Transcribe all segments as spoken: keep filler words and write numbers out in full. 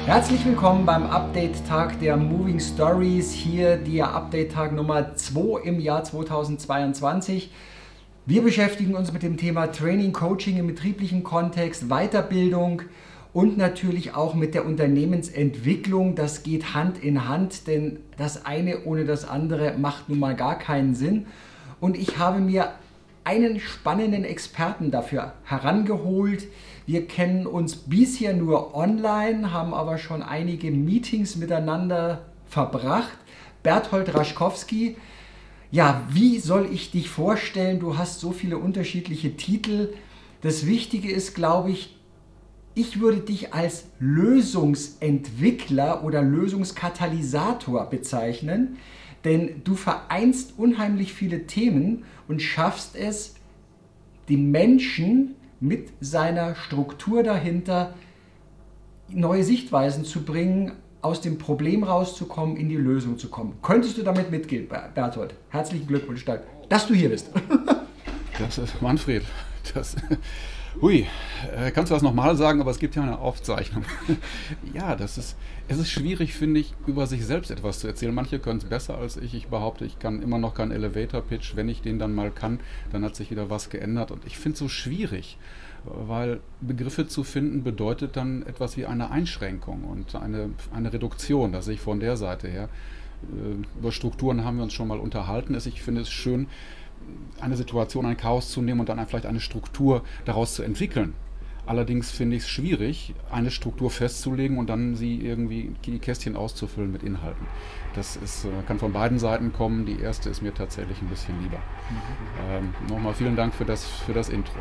Herzlich willkommen beim Update-Tag der Moving Stories. Hier der Update-Tag Nummer zwei im Jahr zweitausendzweiundzwanzig. Wir beschäftigen uns mit dem Thema Training, Coaching im betrieblichen Kontext, Weiterbildung und natürlich auch mit der Unternehmensentwicklung. Das geht Hand in Hand, denn das eine ohne das andere macht nun mal gar keinen Sinn. Und ich habe mir einen spannenden Experten dafür herangeholt. Wir kennen uns bisher nur online, haben aber schon einige Meetings miteinander verbracht. Berthold Raschkowski, ja, wie soll ich dich vorstellen? Du hast so viele unterschiedliche Titel. Das Wichtige ist, glaube ich, ich würde dich als Lösungsentwickler oder Lösungskatalysator bezeichnen, denn du vereinst unheimlich viele Themen und schaffst es, die Menschen mit seiner Struktur dahinter neue Sichtweisen zu bringen, aus dem Problem rauszukommen, in die Lösung zu kommen. Könntest du damit mitgehen, Berthold? Herzlichen Glückwunsch, dass du hier bist. Das ist Manfred. Das, hui, kannst du das nochmal sagen, aber es gibt ja eine Aufzeichnung. Ja, das ist, es ist schwierig, finde ich, über sich selbst etwas zu erzählen. Manche können es besser als ich. Ich behaupte, ich kann immer noch keinen Elevator-Pitch. Wenn ich den dann mal kann, dann hat sich wieder was geändert. Und ich finde es so schwierig, weil Begriffe zu finden bedeutet dann etwas wie eine Einschränkung und eine, eine Reduktion. Das sehe ich von der Seite her. Über Strukturen haben wir uns schon mal unterhalten. Ich finde es schön, eine Situation, ein Chaos zu nehmen und dann vielleicht eine Struktur daraus zu entwickeln. Allerdings finde ich es schwierig, eine Struktur festzulegen und dann sie irgendwie die Kästchen auszufüllen mit Inhalten. Das ist, kann von beiden Seiten kommen. Die erste ist mir tatsächlich ein bisschen lieber. Ähm, nochmal vielen Dank für das, für das Intro.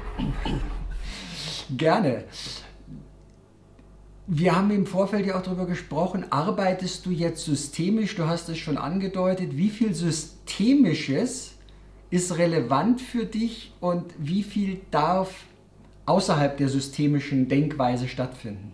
Gerne. Wir haben im Vorfeld ja auch darüber gesprochen, arbeitest du jetzt systemisch? Du hast es schon angedeutet. Wie viel Systemisches ist relevant für dich und wie viel darf außerhalb der systemischen Denkweise stattfinden?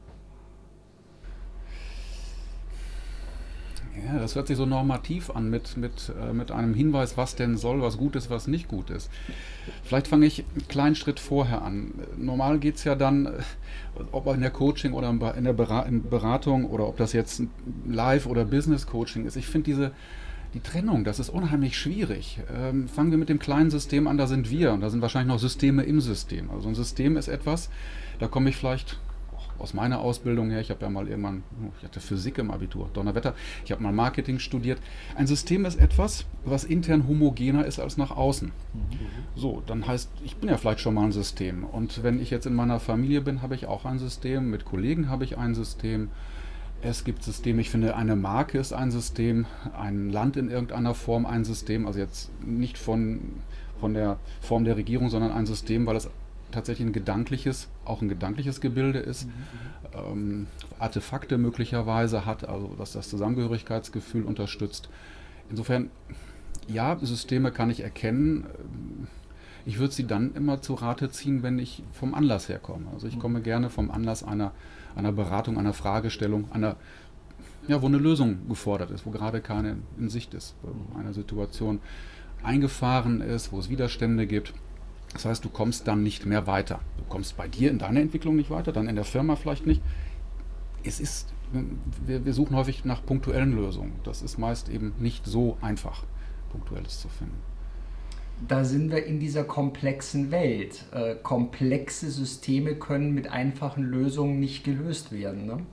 Ja, das hört sich so normativ an mit, mit, äh, mit einem Hinweis, was denn soll, was gut ist, was nicht gut ist. Vielleicht fange ich einen kleinen Schritt vorher an. Normal geht es ja dann, ob in der Coaching oder in der Beratung oder ob das jetzt Live- oder Business-Coaching ist. Ich finde diese Die Trennung, das ist unheimlich schwierig. Ähm, fangen wir mit dem kleinen System an, da sind wir und da sind wahrscheinlich noch Systeme im System. Also ein System ist etwas, da komme ich vielleicht aus meiner Ausbildung her, ich habe ja mal irgendwann, ich hatte Physik im Abitur, Donnerwetter, ich habe mal Marketing studiert. Ein System ist etwas, was intern homogener ist als nach außen. So, dann heißt, ich bin ja vielleicht schon mal ein System und wenn ich jetzt in meiner Familie bin, habe ich auch ein System, mit Kollegen habe ich ein System. Es gibt Systeme, ich finde, eine Marke ist ein System, ein Land in irgendeiner Form ein System, also jetzt nicht von, von der Form der Regierung, sondern ein System, weil es tatsächlich ein gedankliches, auch ein gedankliches Gebilde ist, mhm. ähm, Artefakte möglicherweise hat, also dass das Zusammengehörigkeitsgefühl unterstützt. Insofern, ja, Systeme kann ich erkennen. Ich würde sie dann immer zu Rate ziehen, wenn ich vom Anlass herkomme. Also ich komme gerne vom Anlass einer, einer Beratung, einer Fragestellung, einer, ja, wo eine Lösung gefordert ist, wo gerade keine in Sicht ist, wo eine Situation eingefahren ist, wo es Widerstände gibt. Das heißt, du kommst dann nicht mehr weiter. Du kommst bei dir in deiner Entwicklung nicht weiter, dann in der Firma vielleicht nicht. Es ist, wir, wir suchen häufig nach punktuellen Lösungen. Das ist meist eben nicht so einfach, Punktuelles zu finden. Da sind wir in dieser komplexen Welt. Äh, komplexe Systeme können mit einfachen Lösungen nicht gelöst werden, ne?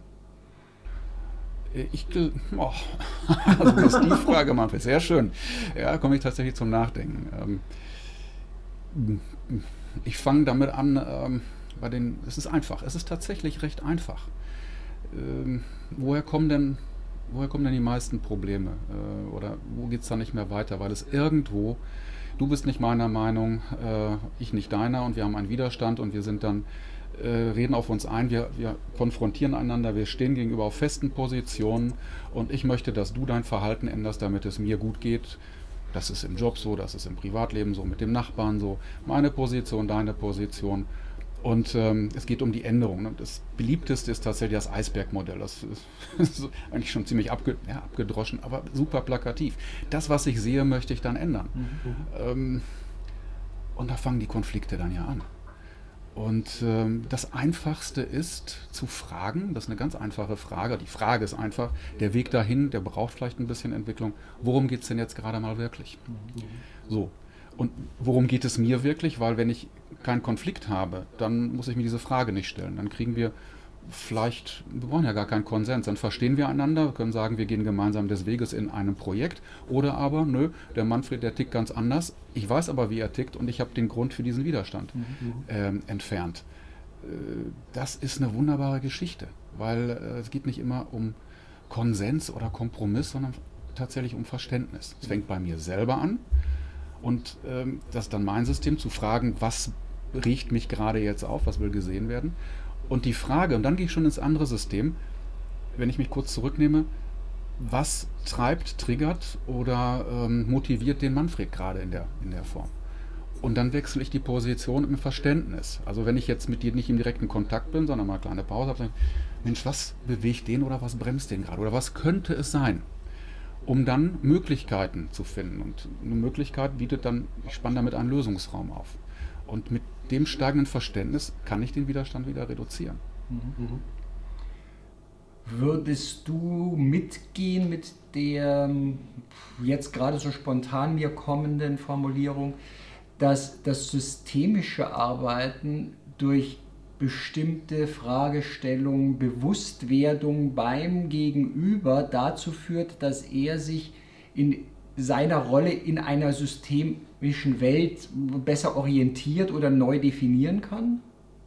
Ich, oh, also das ist die Frage, Manfred, sehr schön. Ja, komme ich tatsächlich zum Nachdenken. Ähm, ich fange damit an, ähm, bei den, es ist einfach, es ist tatsächlich recht einfach. Ähm, woher kommen denn, woher kommen denn die meisten Probleme? Äh, oder wo geht es da nicht mehr weiter? Weil es irgendwo, du bist nicht meiner Meinung, äh, ich nicht deiner und wir haben einen Widerstand und wir sind dann, äh, reden auf uns ein, wir, wir konfrontieren einander, wir stehen gegenüber auf festen Positionen und ich möchte, dass du dein Verhalten änderst, damit es mir gut geht. Das ist im Job so, das ist im Privatleben so, mit dem Nachbarn so, meine Position, deine Position. Und ähm, es geht um die Änderung. Ne? Das beliebteste ist tatsächlich das Eisbergmodell. Das ist eigentlich schon ziemlich abge, ja, abgedroschen, aber super plakativ. Das, was ich sehe, möchte ich dann ändern. Mhm. Ähm, und da fangen die Konflikte dann ja an. Und ähm, das Einfachste ist zu fragen, das ist eine ganz einfache Frage, die Frage ist einfach, der Weg dahin, der braucht vielleicht ein bisschen Entwicklung, worum geht es denn jetzt gerade mal wirklich? So, und worum geht es mir wirklich? Weil wenn ich keinen Konflikt habe, dann muss ich mir diese Frage nicht stellen. Dann kriegen wir vielleicht, wir brauchen ja gar keinen Konsens, dann verstehen wir einander, können sagen, wir gehen gemeinsam des Weges in einem Projekt, oder aber, nö, der Manfred, der tickt ganz anders, ich weiß aber, wie er tickt und ich habe den Grund für diesen Widerstand mhm. ähm, entfernt. Äh, das ist eine wunderbare Geschichte, weil äh, es geht nicht immer um Konsens oder Kompromiss, sondern tatsächlich um Verständnis. Es fängt bei mir selber an und ähm, das ist dann mein System, zu fragen, was riecht mich gerade jetzt auf, was will gesehen werden. Und die Frage, und dann gehe ich schon ins andere System, wenn ich mich kurz zurücknehme, was treibt, triggert oder ähm, motiviert den Manfred gerade in der, in der Form? Und dann wechsle ich die Position im Verständnis. Also wenn ich jetzt mit dir nicht im direkten Kontakt bin, sondern mal eine kleine Pause habe, Mensch, was bewegt den oder was bremst den gerade? Oder was könnte es sein? Um dann Möglichkeiten zu finden. Und eine Möglichkeit bietet dann, ich spanne damit einen Lösungsraum auf. Und mit dem steigenden Verständnis kann ich den Widerstand wieder reduzieren. Mhm. Würdest du mitgehen mit der jetzt gerade so spontan mir kommenden Formulierung, dass das systemische Arbeiten durch bestimmte Fragestellungen, Bewusstwerdung beim Gegenüber dazu führt, dass er sich in seiner Rolle in einer systemischen Welt besser orientiert oder neu definieren kann?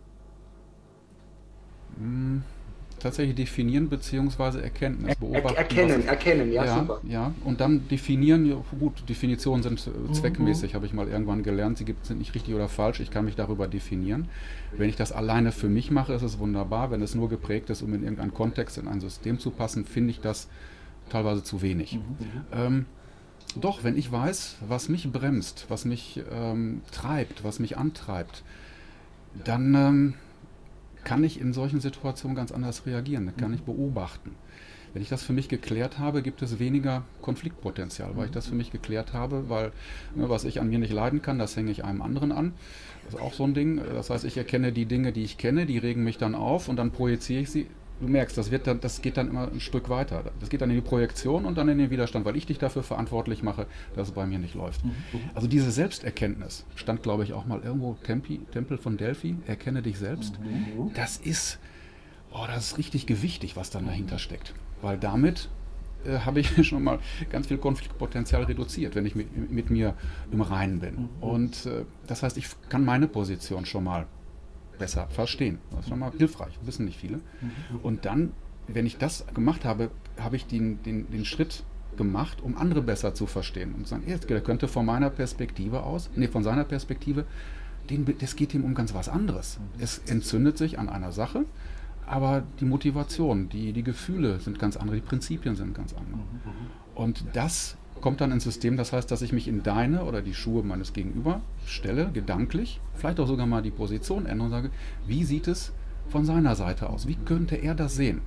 Hm, tatsächlich definieren bzw. Erkenntnis. Beobachten, erkennen, was, erkennen, ja, ja, super. Ja, und dann definieren, ja, gut, Definitionen sind äh, zweckmäßig, mhm. habe ich mal irgendwann gelernt, sie gibt, sind nicht richtig oder falsch, ich kann mich darüber definieren. Wenn ich das alleine für mich mache, ist es wunderbar. Wenn es nur geprägt ist, um in irgendeinen Kontext, in ein System zu passen, finde ich das teilweise zu wenig. Mhm. Ähm, Doch, wenn ich weiß, was mich bremst, was mich ähm, treibt, was mich antreibt, dann ähm, kann ich in solchen Situationen ganz anders reagieren, dann kann ich beobachten. Wenn ich das für mich geklärt habe, gibt es weniger Konfliktpotenzial, weil ich das für mich geklärt habe, weil ne, was ich an mir nicht leiden kann, das hänge ich einem anderen an. Das ist auch so ein Ding. Das heißt, ich erkenne die Dinge, die ich kenne, die regen mich dann auf und dann projiziere ich sie. Du merkst, das, wird dann, das geht dann immer ein Stück weiter. Das geht dann in die Projektion und dann in den Widerstand, weil ich dich dafür verantwortlich mache, dass es bei mir nicht läuft. Mhm. Also diese Selbsterkenntnis, stand glaube ich auch mal irgendwo, Tempi, Tempel von Delphi, erkenne dich selbst. Mhm. Das ist, oh, das ist richtig gewichtig, was dann dahinter steckt. Weil damit äh, habe ich schon mal ganz viel Konfliktpotenzial reduziert, wenn ich mit, mit mir im Reinen bin. Mhm. Und äh, das heißt, ich kann meine Position schon mal besser verstehen. Das ist schon mal hilfreich, wissen nicht viele. Und dann, wenn ich das gemacht habe, habe ich den, den, den Schritt gemacht, um andere besser zu verstehen. Und zu sagen, der könnte von meiner Perspektive aus, nee, von seiner Perspektive, den, das geht ihm um ganz was anderes. Es entzündet sich an einer Sache, aber die Motivation, die, die Gefühle sind ganz andere, die Prinzipien sind ganz andere. Und das kommt dann ins System, das heißt, dass ich mich in deine oder die Schuhe meines Gegenüber stelle, gedanklich, vielleicht auch sogar mal die Position ändere und sage, wie sieht es von seiner Seite aus? Wie könnte er das sehen?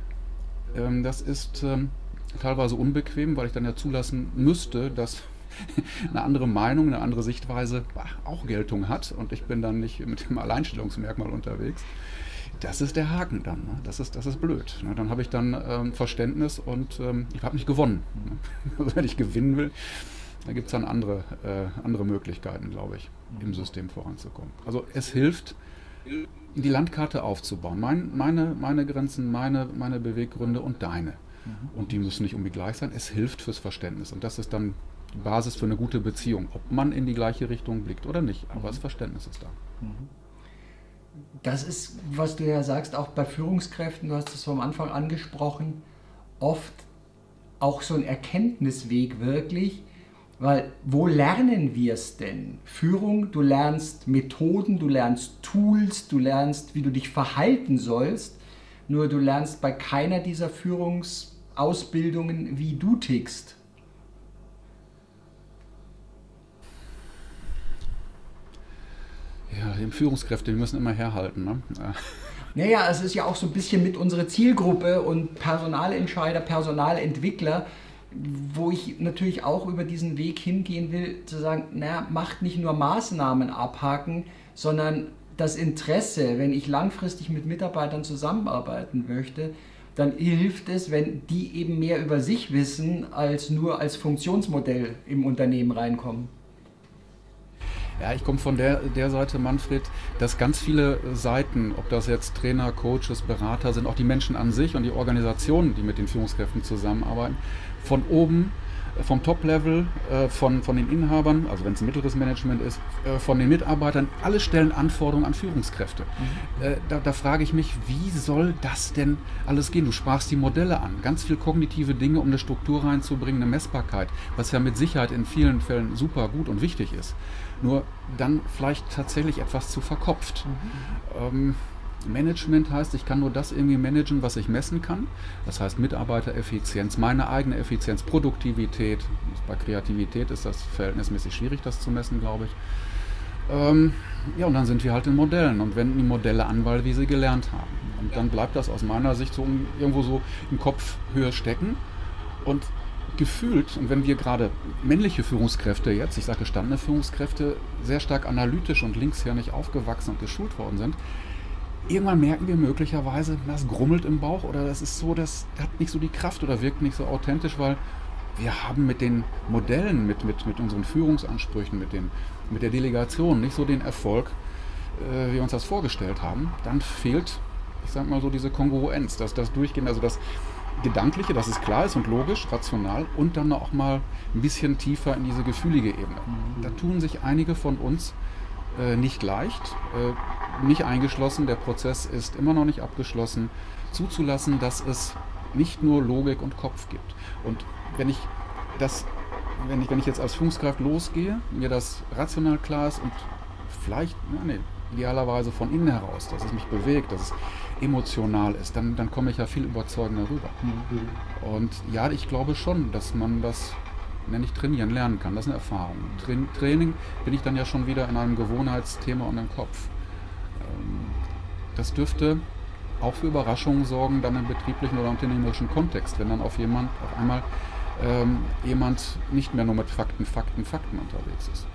Ähm, das ist ähm, teilweise unbequem, weil ich dann ja zulassen müsste, dass eine andere Meinung, eine andere Sichtweise auch Geltung hat und ich bin dann nicht mit dem Alleinstellungsmerkmal unterwegs. Das ist der Haken dann, ne? das, ist, das ist blöd. Ne? Dann habe ich dann ähm, Verständnis und ähm, ich habe nicht gewonnen. Ne? Also wenn ich gewinnen will, da gibt es dann andere, äh, andere Möglichkeiten, glaube ich, im System voranzukommen. Also es hilft, die Landkarte aufzubauen. Mein, meine, meine Grenzen, meine, meine Beweggründe und deine. Und die müssen nicht unbedingt gleich sein. Es hilft fürs Verständnis. Und das ist dann die Basis für eine gute Beziehung. Ob man in die gleiche Richtung blickt oder nicht. Aber das Verständnis ist da. Das ist, was du ja sagst, auch bei Führungskräften, du hast es vom Anfang angesprochen, oft auch so ein Erkenntnisweg wirklich, weil wo lernen wir es denn? Führung, du lernst Methoden, du lernst Tools, du lernst, wie du dich verhalten sollst, nur du lernst bei keiner dieser Führungsausbildungen, wie du tickst. Ja, die Führungskräfte, die müssen immer herhalten. Ne? Ja. Naja, es ist ja auch so ein bisschen mit unserer Zielgruppe und Personalentscheider, Personalentwickler, wo ich natürlich auch über diesen Weg hingehen will, zu sagen, naja, macht nicht nur Maßnahmen abhaken, sondern das Interesse, wenn ich langfristig mit Mitarbeitern zusammenarbeiten möchte, dann hilft es, wenn die eben mehr über sich wissen, als nur als Funktionsmodell im Unternehmen reinkommen. Ja, ich komme von der, der Seite, Manfred, dass ganz viele Seiten, ob das jetzt Trainer, Coaches, Berater sind, auch die Menschen an sich und die Organisationen, die mit den Führungskräften zusammenarbeiten, von oben, vom Top-Level, äh, von, von den Inhabern, also wenn es ein mittleres Management ist, äh, von den Mitarbeitern, alle stellen Anforderungen an Führungskräfte. Mhm. Äh, da, da frage ich mich, wie soll das denn alles gehen? Du sprachst die Modelle an, ganz viel kognitive Dinge, um eine Struktur reinzubringen, eine Messbarkeit, was ja mit Sicherheit in vielen Fällen super gut und wichtig ist. Nur dann vielleicht tatsächlich etwas zu verkopft. Mhm. Ähm, Management heißt, ich kann nur das irgendwie managen, was ich messen kann. Das heißt Mitarbeitereffizienz, meine eigene Effizienz, Produktivität. Bei Kreativität ist das verhältnismäßig schwierig, das zu messen, glaube ich. Ähm, ja, und dann sind wir halt in Modellen und wenden die Modelle an, weil wir sie gelernt haben. Und dann bleibt das aus meiner Sicht so irgendwo so in Kopfhöhe stecken. Und gefühlt, und wenn wir gerade männliche Führungskräfte jetzt, ich sage gestandene Führungskräfte, sehr stark analytisch und linkshirnig aufgewachsen und geschult worden sind, irgendwann merken wir möglicherweise, das grummelt im Bauch oder das ist so, das hat nicht so die Kraft oder wirkt nicht so authentisch, weil wir haben mit den Modellen, mit, mit, mit unseren Führungsansprüchen, mit, den, mit der Delegation nicht so den Erfolg, äh, wie wir uns das vorgestellt haben. Dann fehlt, ich sage mal so, diese Kongruenz, dass das Durchgehen, also das Gedankliche, dass es klar ist und logisch, rational und dann auch mal ein bisschen tiefer in diese gefühlige Ebene. Mhm. Da tun sich einige von uns äh, nicht leicht, äh, nicht eingeschlossen, der Prozess ist immer noch nicht abgeschlossen, zuzulassen, dass es nicht nur Logik und Kopf gibt. Und wenn ich das, wenn ich, wenn ich jetzt als Führungskraft losgehe, mir das rational klar ist und vielleicht, ja, nee, idealerweise von innen heraus, dass es mich bewegt, dass es emotional ist, dann, dann komme ich ja viel überzeugender rüber. Mhm. Und ja, ich glaube schon, dass man das, nenne ich trainieren, lernen kann. Das ist eine Erfahrung. Tra Training bin ich dann ja schon wieder in einem Gewohnheitsthema und im Kopf. Ähm, das dürfte auch für Überraschungen sorgen, dann im betrieblichen oder unternehmerischen Kontext, wenn dann auf, jemand, auf einmal ähm, jemand nicht mehr nur mit Fakten, Fakten, Fakten unterwegs ist.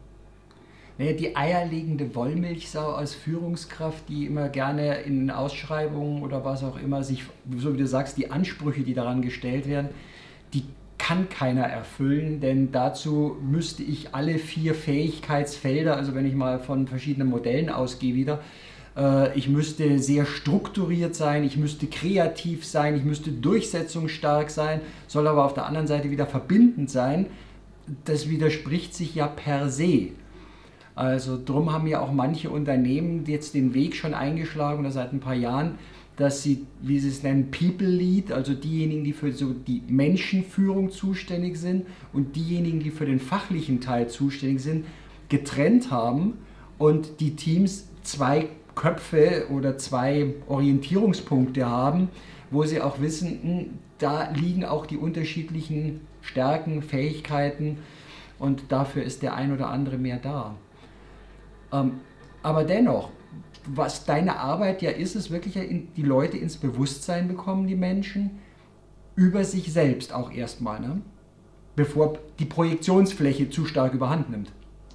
Naja, die eierlegende Wollmilchsau als Führungskraft, die immer gerne in Ausschreibungen oder was auch immer sich, so wie du sagst, die Ansprüche, die daran gestellt werden, die kann keiner erfüllen, denn dazu müsste ich alle vier Fähigkeitsfelder, also wenn ich mal von verschiedenen Modellen ausgehe wieder, äh, ich müsste sehr strukturiert sein, ich müsste kreativ sein, ich müsste durchsetzungsstark sein, soll aber auf der anderen Seite wieder verbindend sein. Das widerspricht sich ja per se. Also drum haben ja auch manche Unternehmen jetzt den Weg schon eingeschlagen, oder seit ein paar Jahren, dass sie, wie sie es nennen, People Lead, also diejenigen, die für so die Menschenführung zuständig sind und diejenigen, die für den fachlichen Teil zuständig sind, getrennt haben und die Teams zwei Köpfe oder zwei Orientierungspunkte haben, wo sie auch wissen, da liegen auch die unterschiedlichen Stärken, Fähigkeiten und dafür ist der ein oder andere mehr da. Ähm, aber dennoch, was deine Arbeit ja ist, ist wirklich die Leute ins Bewusstsein bekommen, die Menschen, über sich selbst auch erstmal, ne? Bevor die Projektionsfläche zu stark überhand nimmt.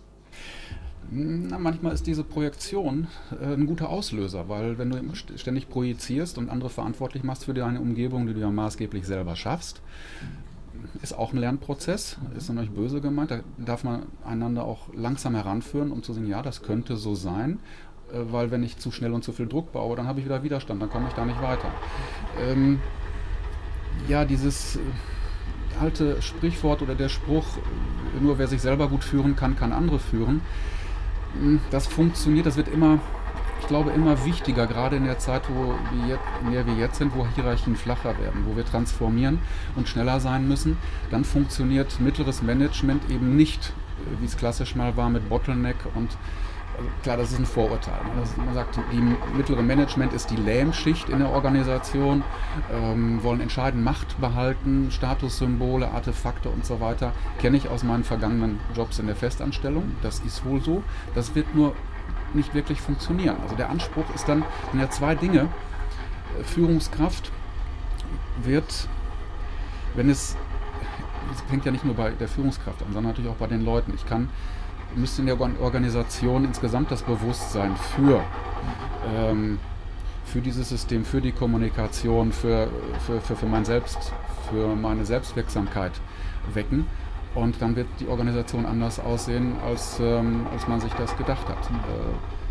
Na, manchmal ist diese Projektion äh, ein guter Auslöser, weil wenn du ständig projizierst und andere verantwortlich machst für deine Umgebung, die du ja maßgeblich selber schaffst, ist auch ein Lernprozess, ist noch nicht böse gemeint, da darf man einander auch langsam heranführen, um zu sehen, ja, das könnte so sein, äh, weil wenn ich zu schnell und zu viel Druck baue, dann habe ich wieder Widerstand, dann komme ich da nicht weiter. Ähm, ja, dieses äh, alte Sprichwort oder der Spruch, nur wer sich selber gut führen kann, kann andere führen, das funktioniert, das wird immer, ich glaube, immer wichtiger, gerade in der Zeit, wo wir jetzt, in der wir jetzt sind, wo Hierarchien flacher werden, wo wir transformieren und schneller sein müssen. Dann funktioniert mittleres Management eben nicht, wie es klassisch mal war, mit Bottleneck und also klar, das ist ein Vorurteil. Das, man sagt, die mittlere Management ist die Lähmschicht in der Organisation, ähm, wollen entscheiden, Macht behalten, Statussymbole, Artefakte und so weiter. Kenne ich aus meinen vergangenen Jobs in der Festanstellung. Das ist wohl so. Das wird nur nicht wirklich funktionieren. Also der Anspruch ist dann, sind ja zwei Dinge. Führungskraft wird, wenn es, es fängt ja nicht nur bei der Führungskraft an, sondern natürlich auch bei den Leuten. Ich kann müsste in der Organisation insgesamt das Bewusstsein für, ähm, für dieses System, für die Kommunikation, für, für, für, für mein Selbst, für meine Selbstwirksamkeit wecken. Und dann wird die Organisation anders aussehen, als, ähm, als man sich das gedacht hat. Äh,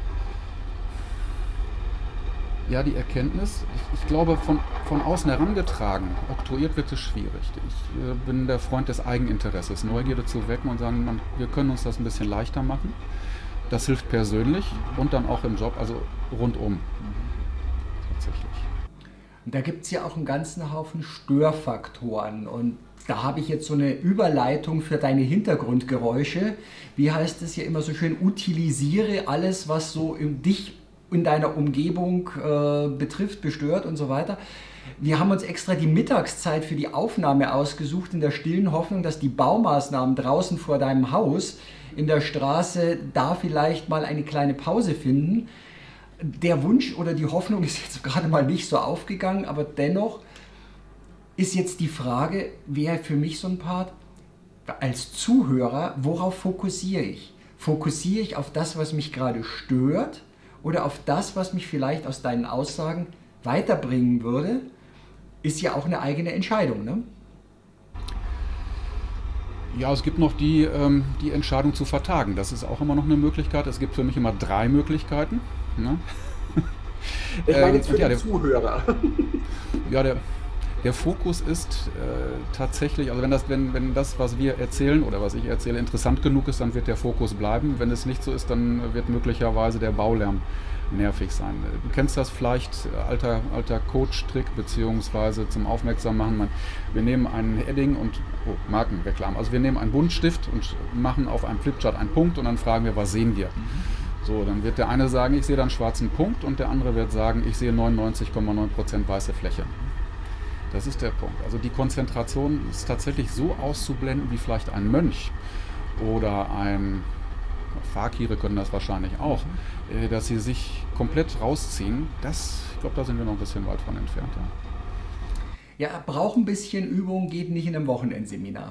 ja, die Erkenntnis, ich, ich glaube, von, von außen herangetragen, oktroyiert wird es schwierig. Ich äh, bin der Freund des Eigeninteresses, Neugierde zu wecken und sagen, man, wir können uns das ein bisschen leichter machen. Das hilft persönlich und dann auch im Job, also rundum. Tatsächlich. Und da gibt es ja auch einen ganzen Haufen Störfaktoren und da habe ich jetzt so eine Überleitung für deine Hintergrundgeräusche. Wie heißt es ja immer so schön, utilisiere alles, was so in dich, in deiner Umgebung äh, betrifft, bestört und so weiter. Wir haben uns extra die Mittagszeit für die Aufnahme ausgesucht, in der stillen Hoffnung, dass die Baumaßnahmen draußen vor deinem Haus in der Straße da vielleicht mal eine kleine Pause finden. Der Wunsch oder die Hoffnung ist jetzt gerade mal nicht so aufgegangen, aber dennoch ist jetzt die Frage, wäre für mich so ein Part, als Zuhörer, worauf fokussiere ich? Fokussiere ich auf das, was mich gerade stört oder auf das, was mich vielleicht aus deinen Aussagen weiterbringen würde? Ist ja auch eine eigene Entscheidung, ne? Ja, es gibt noch die, ähm, die Entscheidung zu vertagen. Das ist auch immer noch eine Möglichkeit. Es gibt für mich immer drei Möglichkeiten. Ne? Ich meine jetzt für ähm, ja, den der, Zuhörer. Ja, der... Der Fokus ist äh, tatsächlich, also wenn das, wenn, wenn das, was wir erzählen oder was ich erzähle, interessant genug ist, dann wird der Fokus bleiben. Wenn es nicht so ist, dann wird möglicherweise der Baulärm nervig sein. Du kennst das vielleicht, alter, alter Coach-Trick, beziehungsweise zum Aufmerksammachen. Man, wir nehmen einen Heading und, oh, Markenreklame, also wir nehmen einen Buntstift und machen auf einem Flipchart einen Punkt und dann fragen wir, was sehen wir? So, dann wird der eine sagen, ich sehe da einen schwarzen Punkt und der andere wird sagen, ich sehe neunundneunzig Komma neun Prozent weiße Fläche. Das ist der Punkt. Also die Konzentration ist tatsächlich so auszublenden wie vielleicht ein Mönch oder ein Fakire können das wahrscheinlich auch, mhm. dass sie sich komplett rausziehen. Das, ich glaube, da sind wir noch ein bisschen weit von entfernt. Ja, ja, braucht ein bisschen Übung, geht nicht in einem Wochenendseminar.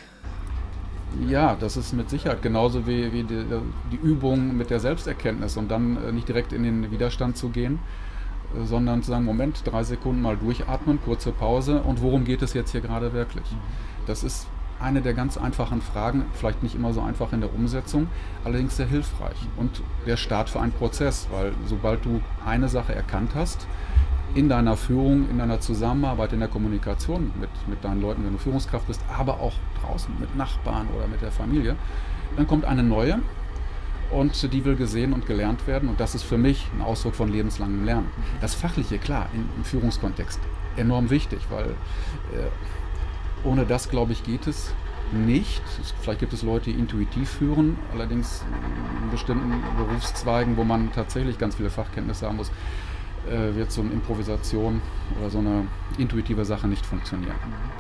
Ja, das ist mit Sicherheit genauso wie, wie die, die Übung mit der Selbsterkenntnis und dann nicht direkt in den Widerstand zu gehen, sondern zu sagen, Moment, drei Sekunden mal durchatmen, kurze Pause und worum geht es jetzt hier gerade wirklich? Das ist eine der ganz einfachen Fragen, vielleicht nicht immer so einfach in der Umsetzung, allerdings sehr hilfreich und der Start für einen Prozess, weil sobald du eine Sache erkannt hast, in deiner Führung, in deiner Zusammenarbeit, in der Kommunikation mit, mit deinen Leuten, wenn du Führungskraft bist, aber auch draußen mit Nachbarn oder mit der Familie, dann kommt eine neue, und die will gesehen und gelernt werden und das ist für mich ein Ausdruck von lebenslangem Lernen. Das Fachliche, klar, in, im Führungskontext enorm wichtig, weil äh, ohne das, glaube ich, geht es nicht. Vielleicht gibt es Leute, die intuitiv führen, allerdings in bestimmten Berufszweigen, wo man tatsächlich ganz viele Fachkenntnisse haben muss, äh, wird so eine Improvisation oder so eine intuitive Sache nicht funktionieren.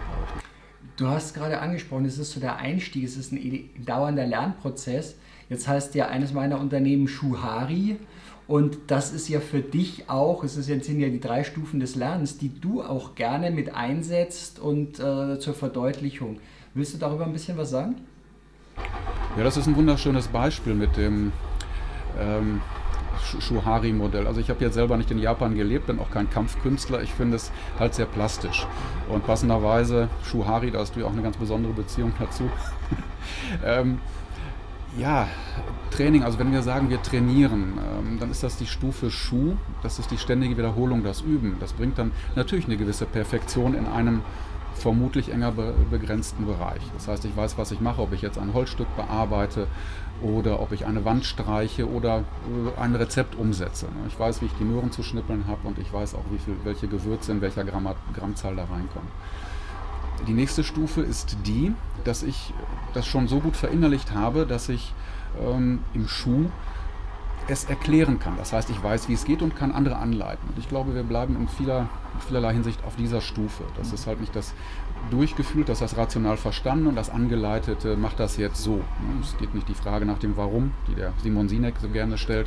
Du hast gerade angesprochen, es ist so der Einstieg, es ist ein dauernder Lernprozess. Jetzt heißt ja eines meiner Unternehmen Schuhari und das ist ja für dich auch, es ist jetzt, sind ja die drei Stufen des Lernens, die du auch gerne mit einsetzt und äh, zur Verdeutlichung. Willst du darüber ein bisschen was sagen? Ja, das ist ein wunderschönes Beispiel mit dem ähm, Schuhari-Modell. Also ich habe jetzt selber nicht in Japan gelebt, bin auch kein Kampfkünstler, ich finde es halt sehr plastisch. Und passenderweise Schuhari, da hast du ja auch eine ganz besondere Beziehung dazu. ähm, Ja, Training, also wenn wir sagen, wir trainieren, ähm, dann ist das die Stufe Schuh, das ist die ständige Wiederholung, das Üben. Das bringt dann natürlich eine gewisse Perfektion in einem vermutlich enger be begrenzten Bereich. Das heißt, ich weiß, was ich mache, ob ich jetzt ein Holzstück bearbeite oder ob ich eine Wand streiche oder äh, ein Rezept umsetze. Ich weiß, wie ich die Möhren zu schnippeln habe und ich weiß auch, wie viel, welche Gewürze in welcher Gramm Grammzahl da reinkommen. Die nächste Stufe ist die, dass ich das schon so gut verinnerlicht habe, dass ich ähm, im Schuh es erklären kann. Das heißt, ich weiß, wie es geht und kann andere anleiten. Und ich glaube, wir bleiben in vieler, vielerlei Hinsicht auf dieser Stufe. Das ist halt nicht das durchgefühlt, das ist das rational verstanden und das Angeleitete macht das jetzt so. Es geht nicht die Frage nach dem Warum, die der Simon Sinek so gerne stellt.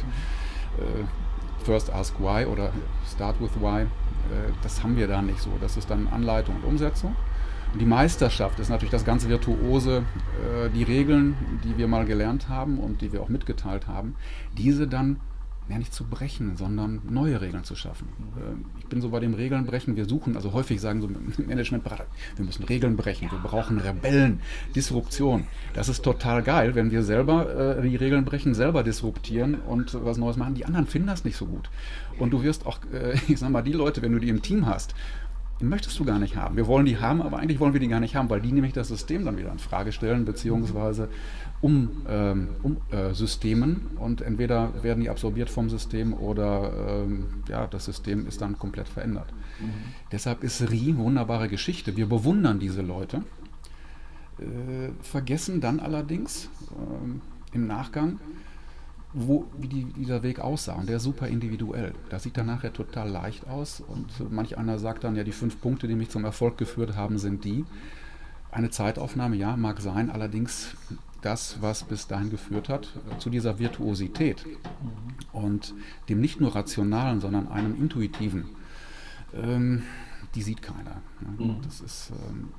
Äh, First ask why oder start with why. Äh, das haben wir da nicht so. Das ist dann Anleitung und Umsetzung. Und die Meisterschaft ist natürlich das ganz Virtuose, äh, die Regeln, die wir mal gelernt haben und die wir auch mitgeteilt haben, diese dann ja nicht zu brechen, sondern neue Regeln zu schaffen. Äh, ich bin so bei dem Regeln brechen, wir suchen, also häufig sagen so Managementberater, wir müssen Regeln brechen, wir brauchen Rebellen, Disruption. Das ist total geil, wenn wir selber äh, die Regeln brechen, selber disruptieren und was Neues machen. Die anderen finden das nicht so gut. Und du wirst auch, äh, ich sag mal, die Leute, wenn du die im Team hast, die möchtest du gar nicht haben. Wir wollen die haben, aber eigentlich wollen wir die gar nicht haben, weil die nämlich das System dann wieder in Frage stellen, beziehungsweise um, ähm, um äh, Systemen, und entweder werden die absorbiert vom System oder ähm, ja, das System ist dann komplett verändert. Mhm. Deshalb ist R I eine wunderbare Geschichte. Wir bewundern diese Leute, äh, vergessen dann allerdings äh, im Nachgang, Wo, wie die, dieser Weg aussah. Und der ist super individuell. Das sieht dann nachher total leicht aus. Und manch einer sagt dann, ja, die fünf Punkte, die mich zum Erfolg geführt haben, sind die. Eine Zeitaufnahme, ja, mag sein, allerdings das, was bis dahin geführt hat, zu dieser Virtuosität und dem nicht nur rationalen, sondern einem intuitiven, ähm, die sieht keiner. Ja, das ist... Ähm,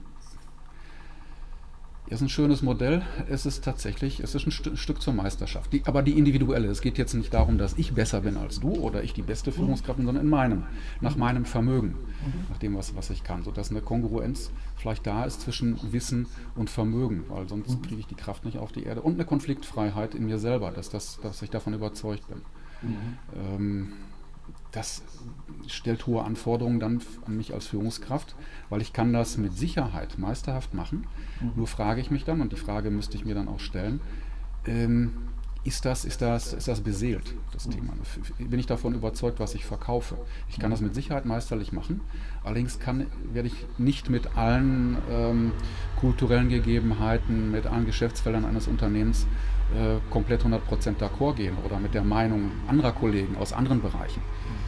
ist ein schönes Modell, es ist tatsächlich, es ist ein St- Stück zur Meisterschaft, die, aber die individuelle. Es geht jetzt nicht darum, dass ich besser bin als du oder ich die beste Führungskraft bin, sondern in meinem, nach meinem Vermögen, nach dem, was, was ich kann, sodass eine Kongruenz vielleicht da ist zwischen Wissen und Vermögen, weil sonst kriege ich die Kraft nicht auf die Erde, und eine Konfliktfreiheit in mir selber, dass, das, dass ich davon überzeugt bin. Mhm. Ähm, Das stellt hohe Anforderungen dann an mich als Führungskraft, weil ich kann das mit Sicherheit meisterhaft machen. Mhm. Nur frage ich mich dann, und die Frage müsste ich mir dann auch stellen, ähm, ist, das, ist, das, ist das beseelt, das mhm. Thema? Bin ich davon überzeugt, was ich verkaufe? Ich kann das mit Sicherheit meisterlich machen, allerdings kann, werde ich nicht mit allen ähm, kulturellen Gegebenheiten, mit allen Geschäftsfeldern eines Unternehmens äh, komplett hundert Prozent d'accord gehen oder mit der Meinung anderer Kollegen aus anderen Bereichen.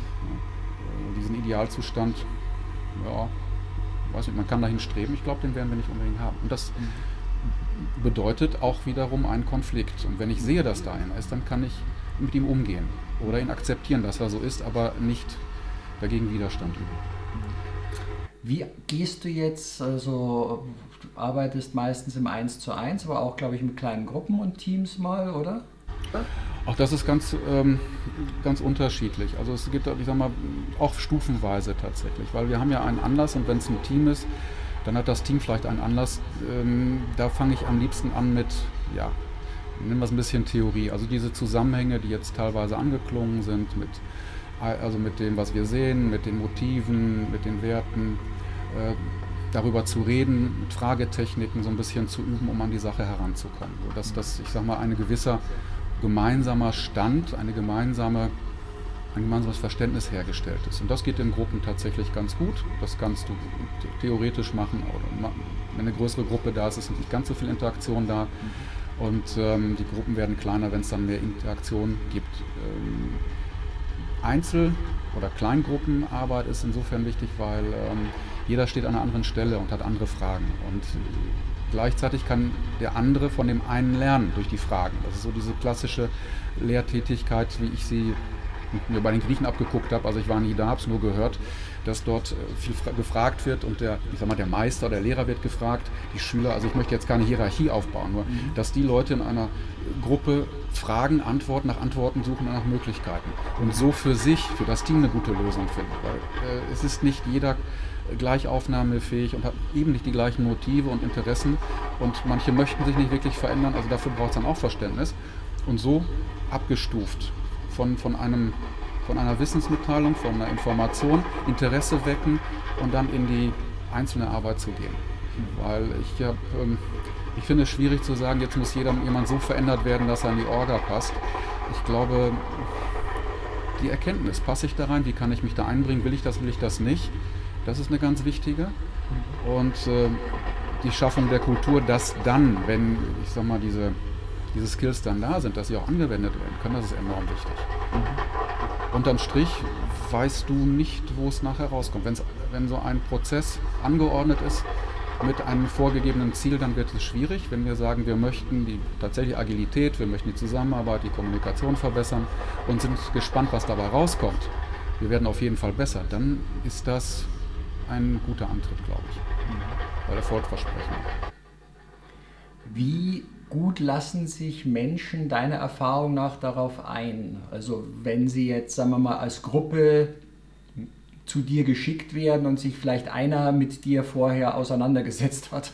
Diesen Idealzustand, ja, weiß nicht, man kann dahin streben, ich glaube, den werden wir nicht unbedingt haben. Und das bedeutet auch wiederum einen Konflikt. Und wenn ich sehe, dass da einer ist, dann kann ich mit ihm umgehen oder ihn akzeptieren, dass er so ist, aber nicht dagegen Widerstand üben. Wie gehst du jetzt, also du arbeitest meistens im eins zu eins, aber auch, glaube ich, mit kleinen Gruppen und Teams mal, oder? Auch das ist ganz, ähm, ganz unterschiedlich. Also es gibt, ich sag mal, auch stufenweise tatsächlich, weil wir haben ja einen Anlass, und wenn es ein Team ist, dann hat das Team vielleicht einen Anlass. Ähm, da fange ich am liebsten an mit, ja, nennen wir es ein bisschen Theorie. Also diese Zusammenhänge, die jetzt teilweise angeklungen sind, mit, also mit dem, was wir sehen, mit den Motiven, mit den Werten, äh, darüber zu reden, mit Fragetechniken so ein bisschen zu üben, um an die Sache heranzukommen. So dass das, ich sag mal, eine gewisser gemeinsamer Stand, eine gemeinsame, ein gemeinsames Verständnis hergestellt ist. Und das geht in Gruppen tatsächlich ganz gut. Das kannst du theoretisch machen, oder wenn eine größere Gruppe da ist, ist nicht ganz so viel Interaktion da. Und ähm, die Gruppen werden kleiner, wenn es dann mehr Interaktion gibt. Ähm, Einzel- oder Kleingruppenarbeit ist insofern wichtig, weil ähm, jeder steht an einer anderen Stelle und hat andere Fragen. Und gleichzeitig kann der andere von dem einen lernen durch die Fragen. Das ist so diese klassische Lehrtätigkeit, wie ich sie mir bei den Griechen abgeguckt habe. Also ich war nie da, habe es nur gehört, dass dort viel gefragt wird, und der, ich sag mal, der Meister, der Lehrer wird gefragt, die Schüler, also ich möchte jetzt keine Hierarchie aufbauen, nur mhm. dass die Leute in einer Gruppe Fragen, Antworten, nach Antworten suchen und nach Möglichkeiten und so für sich, für das Team eine gute Lösung finden. Weil äh, es ist nicht jeder gleich aufnahmefähig und hat eben nicht die gleichen Motive und Interessen, und manche möchten sich nicht wirklich verändern, also dafür braucht es dann auch Verständnis, und so abgestuft von, von, einem, von einer Wissensmitteilung, von einer Information, Interesse wecken und dann in die einzelne Arbeit zu gehen. Weil ich, hab, ähm, ich finde es schwierig zu sagen, jetzt muss jeder, jemand so verändert werden, dass er in die Orga passt. Ich glaube, die Erkenntnis, passe ich da rein, wie kann ich mich da einbringen, will ich das, will ich das nicht, das ist eine ganz wichtige. Und äh, die Schaffung der Kultur, dass dann, wenn, ich sag mal, diese, diese Skills dann da sind, dass sie auch angewendet werden können, das ist enorm wichtig. Mhm. Unterm Strich weißt du nicht, wo es nachher rauskommt. Wenn's, wenn so ein Prozess angeordnet ist mit einem vorgegebenen Ziel, dann wird es schwierig. Wenn wir sagen, wir möchten die tatsächliche Agilität, wir möchten die Zusammenarbeit, die Kommunikation verbessern und sind gespannt, was dabei rauskommt, wir werden auf jeden Fall besser, dann ist das ein guter Antritt, glaube ich. weil erfolgversprechend. Wie gut lassen sich Menschen deiner Erfahrung nach darauf ein? Also wenn sie jetzt, sagen wir mal, als Gruppe zu dir geschickt werden und sich vielleicht einer mit dir vorher auseinandergesetzt hat.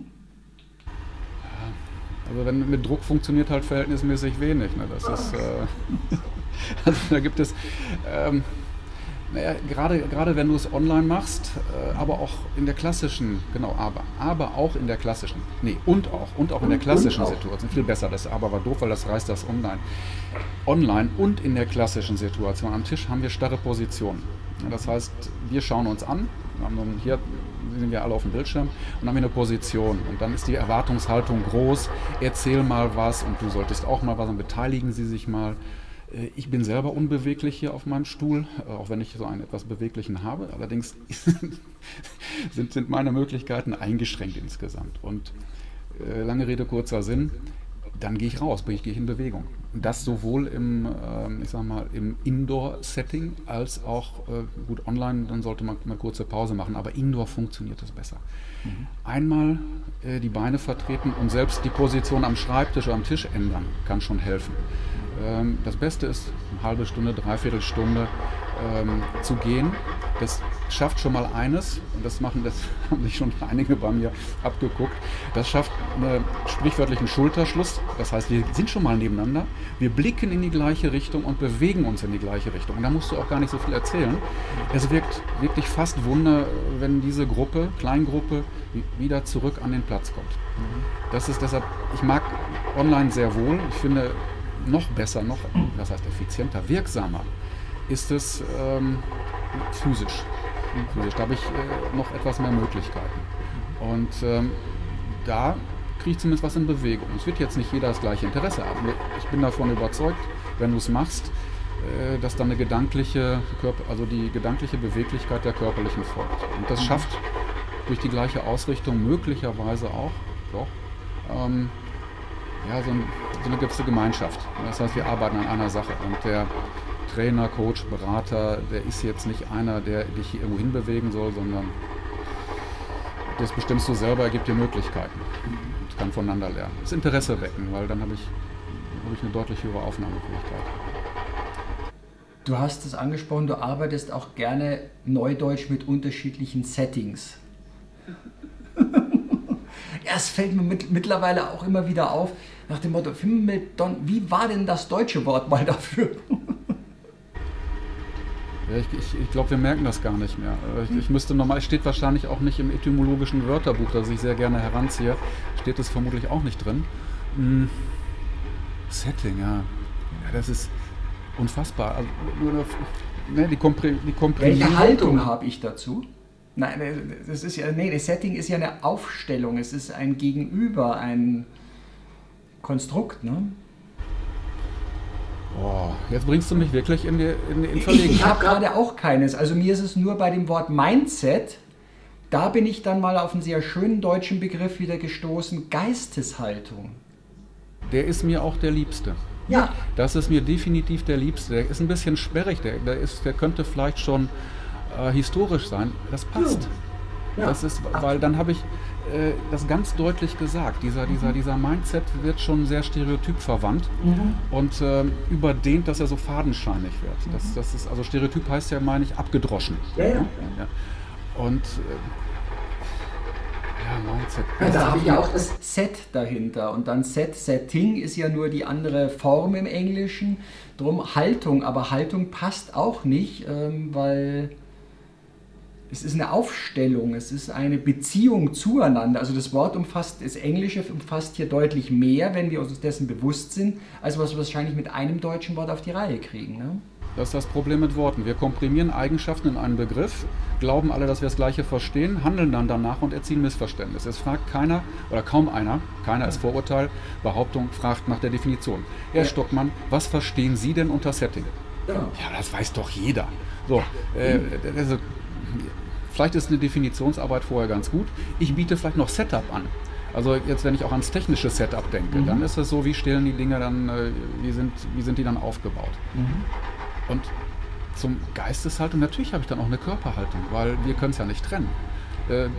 Also wenn mit Druck funktioniert halt verhältnismäßig wenig. Ne? Das ist, äh, also da gibt es, ähm, naja, gerade, gerade wenn du es online machst, äh, aber auch in der klassischen, genau, aber, aber auch in der klassischen, nee, und auch, und auch in der klassischen Situation, viel besser, das aber war doof, weil das reißt das online. Online und in der klassischen Situation, am Tisch haben wir starre Positionen. Das heißt, wir schauen uns an, hier sind wir alle auf dem Bildschirm und haben hier eine Position und dann ist die Erwartungshaltung groß, erzähl mal was und du solltest auch mal was und beteiligen Sie sich mal. Ich bin selber unbeweglich hier auf meinem Stuhl, auch wenn ich so einen etwas beweglichen habe, allerdings sind, sind meine Möglichkeiten eingeschränkt insgesamt und äh, lange Rede, kurzer Sinn, dann gehe ich raus, ich gehe in Bewegung. Das sowohl im, äh, ich sag mal, im Indoor-Setting als auch, äh, gut, online, dann sollte man mal kurze Pause machen, aber Indoor funktioniert das besser. Mhm. Einmal äh, die Beine vertreten und selbst die Position am Schreibtisch oder am Tisch ändern, kann schon helfen. Ähm, das Beste ist, eine halbe Stunde, dreiviertel Stunde ähm, zu gehen. Das schafft schon mal eines, und das machen, das haben sich schon einige bei mir abgeguckt, das schafft einen sprichwörtlichen Schulterschluss, das heißt, wir sind schon mal nebeneinander, wir blicken in die gleiche Richtung und bewegen uns in die gleiche Richtung. Und da musst du auch gar nicht so viel erzählen. Es wirkt wirklich fast Wunder, wenn diese Gruppe, Kleingruppe, wieder zurück an den Platz kommt. Das ist deshalb, ich mag online sehr wohl, ich finde noch besser, noch, das heißt effizienter, wirksamer, ist es ähm, physisch. physisch. Da habe ich äh, noch etwas mehr Möglichkeiten. Und ähm, da kriege ich zumindest was in Bewegung. Es wird jetzt nicht jeder das gleiche Interesse haben. Ich bin davon überzeugt, wenn du es machst, äh, dass dann eine gedankliche, Körper, also die gedankliche Beweglichkeit der körperlichen folgt. Und das schafft durch die gleiche Ausrichtung möglicherweise auch doch, ähm, ja, so, ein, so eine gewisse Gemeinschaft. Das heißt, wir arbeiten an einer Sache und der Trainer, Coach, Berater, der ist jetzt nicht einer, der dich hier irgendwo hinbewegen soll, sondern das bestimmst du selber, er gibt dir Möglichkeiten und kann voneinander lernen. Das Interesse wecken, weil dann habe ich, hab ich eine deutlich höhere Aufnahmefähigkeit. Du hast es angesprochen, du arbeitest auch gerne neudeutsch mit unterschiedlichen Settings. Ja, es fällt mir mit, mittlerweile auch immer wieder auf, nach dem Motto, wie war denn das deutsche Wort mal dafür? Ja, ich ich, ich glaube, wir merken das gar nicht mehr. Ich, ich müsste normal, es steht wahrscheinlich auch nicht im etymologischen Wörterbuch, das ich sehr gerne heranziehe, steht es vermutlich auch nicht drin. Hm. Setting, ja. Ja, das ist unfassbar. Also, ne, die Kompri die Welche Haltung habe ich dazu? Nein, das ist ja, nee, das Setting ist ja eine Aufstellung, es ist ein Gegenüber, ein Konstrukt, ne? Boah, jetzt bringst du mich wirklich in, die, in, in Verlegenheit. Ich, ich habe gerade auch keines, also mir ist es nur bei dem Wort Mindset, da bin ich dann mal auf einen sehr schönen deutschen Begriff wieder gestoßen, Geisteshaltung. Der ist mir auch der Liebste. Ja. Das ist mir definitiv der Liebste, der ist ein bisschen sperrig, der, der, ist, der könnte vielleicht schon historisch sein, das passt. Ja. Das ist, weil dann habe ich äh, das ganz deutlich gesagt. Dieser, dieser, mhm. dieser Mindset wird schon sehr stereotyp verwandt mhm. und äh, überdehnt, dass er so fadenscheinig wird. Mhm. Das, das ist, also Stereotyp heißt ja, meine ich, abgedroschen. Ja, ja. Ja. Und äh, ja, Mindset. Ja, da habe ich ja auch das Set dahinter. Und dann Set, Setting ist ja nur die andere Form im Englischen. Drum Haltung, aber Haltung passt auch nicht, ähm, weil es ist eine Aufstellung, es ist eine Beziehung zueinander. Also das Wort umfasst, das Englische umfasst hier deutlich mehr, wenn wir uns dessen bewusst sind, als was wir wahrscheinlich mit einem deutschen Wort auf die Reihe kriegen. Ne? Das ist das Problem mit Worten. Wir komprimieren Eigenschaften in einen Begriff, glauben alle, dass wir das Gleiche verstehen, handeln dann danach und erzielen Missverständnis. Es fragt keiner oder kaum einer, keiner ist Vorurteil, Behauptung, fragt nach der Definition. Herr ja. Stockmann, was verstehen Sie denn unter Setting? Ja, ja das weiß doch jeder. So, äh, also, vielleicht ist eine Definitionsarbeit vorher ganz gut. Ich biete vielleicht noch Setup an. Also jetzt, wenn ich auch ans technische Setup denke, mhm. dann ist es so, wie stellen die Dinge dann, wie sind, wie sind die dann aufgebaut? Mhm. Und zum Geisteshaltung, natürlich habe ich dann auch eine Körperhaltung, weil wir können es ja nicht trennen. Äh,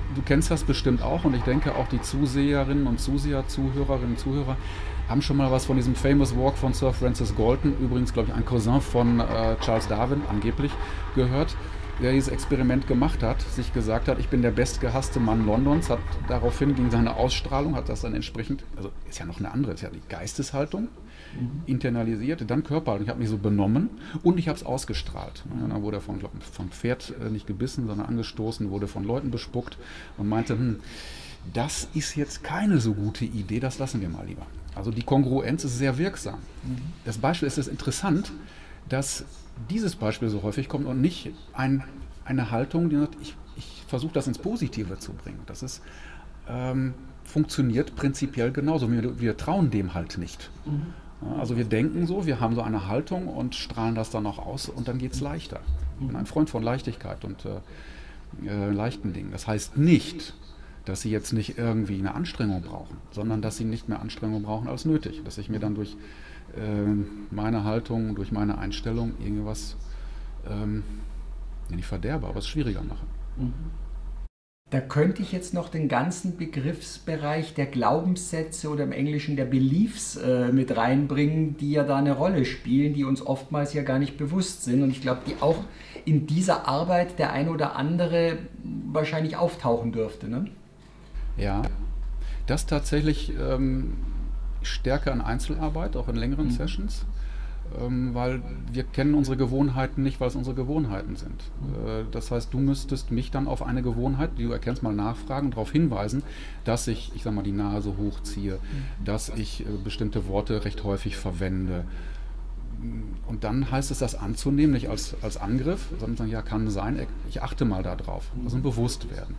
du kennst das bestimmt auch und ich denke auch die Zuseherinnen und Zuseher, Zuhörerinnen und Zuhörer haben schon mal was von diesem Famous Walk von Sir Francis Galton, übrigens glaube ich ein Cousin von äh, Charles Darwin angeblich, gehört, der dieses Experiment gemacht hat, sich gesagt hat, ich bin der bestgehasste Mann Londons, hat daraufhin gegen seine Ausstrahlung, hat das dann entsprechend, also ist ja noch eine andere, ist ja die Geisteshaltung, mhm. internalisiert, dann Körperhaltung, ich habe mich so benommen und ich habe es ausgestrahlt. Ja, dann wurde er von, glaub, vom Pferd äh, nicht gebissen, sondern angestoßen, wurde von Leuten bespuckt und meinte, hm, das ist jetzt keine so gute Idee, das lassen wir mal lieber. Also die Kongruenz ist sehr wirksam. Mhm. Das Beispiel ist es interessant, dass dieses Beispiel so häufig kommt und nicht ein, eine Haltung, die sagt, ich, ich versuche das ins Positive zu bringen. Das ist, ähm, funktioniert prinzipiell genauso. Wir, wir trauen dem halt nicht. Mhm. Also wir denken so, wir haben so eine Haltung und strahlen das dann auch aus und dann geht es leichter. Ich bin ein Freund von Leichtigkeit und äh, äh, leichten Dingen. Das heißt nicht, dass sie jetzt nicht irgendwie eine Anstrengung brauchen, sondern dass sie nicht mehr Anstrengung brauchen als nötig. Dass ich mir dann durch meine Haltung, durch meine Einstellung irgendwas, ähm, nicht verderbe, aber es schwieriger mache. Da könnte ich jetzt noch den ganzen Begriffsbereich der Glaubenssätze oder im Englischen der Beliefs äh, mit reinbringen, die ja da eine Rolle spielen, die uns oftmals ja gar nicht bewusst sind. Und ich glaube, die auch in dieser Arbeit der eine oder andere wahrscheinlich auftauchen dürfte. Ne? Ja, das tatsächlich ähm, stärker in Einzelarbeit, auch in längeren mhm. Sessions, ähm, weil wir kennen unsere Gewohnheiten nicht, weil es unsere Gewohnheiten sind. Mhm. Äh, das heißt, du müsstest mich dann auf eine Gewohnheit, die du erkennst, mal nachfragen, darauf hinweisen, dass ich, ich sag mal, die Nase hochziehe, mhm. dass ich äh, bestimmte Worte recht häufig verwende. Und dann heißt es, das anzunehmen, nicht als, als Angriff, sondern sagen, ja, kann sein, ich achte mal darauf, also ein Bewusstwerden.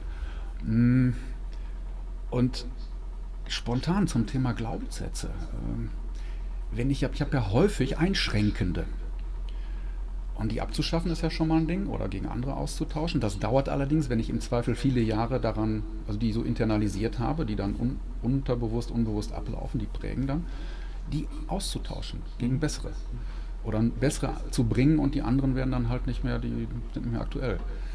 Und spontan zum Thema Glaubenssätze. Wenn ich habe ich hab ja häufig einschränkende. Und die abzuschaffen ist ja schon mal ein Ding oder gegen andere auszutauschen. Das dauert allerdings, wenn ich im Zweifel viele Jahre daran, also die so internalisiert habe, die dann un, unterbewusst, unbewusst ablaufen, die prägen dann, die auszutauschen gegen bessere. Oder bessere zu bringen und die anderen werden dann halt nicht mehr, die sind nicht mehr aktuell.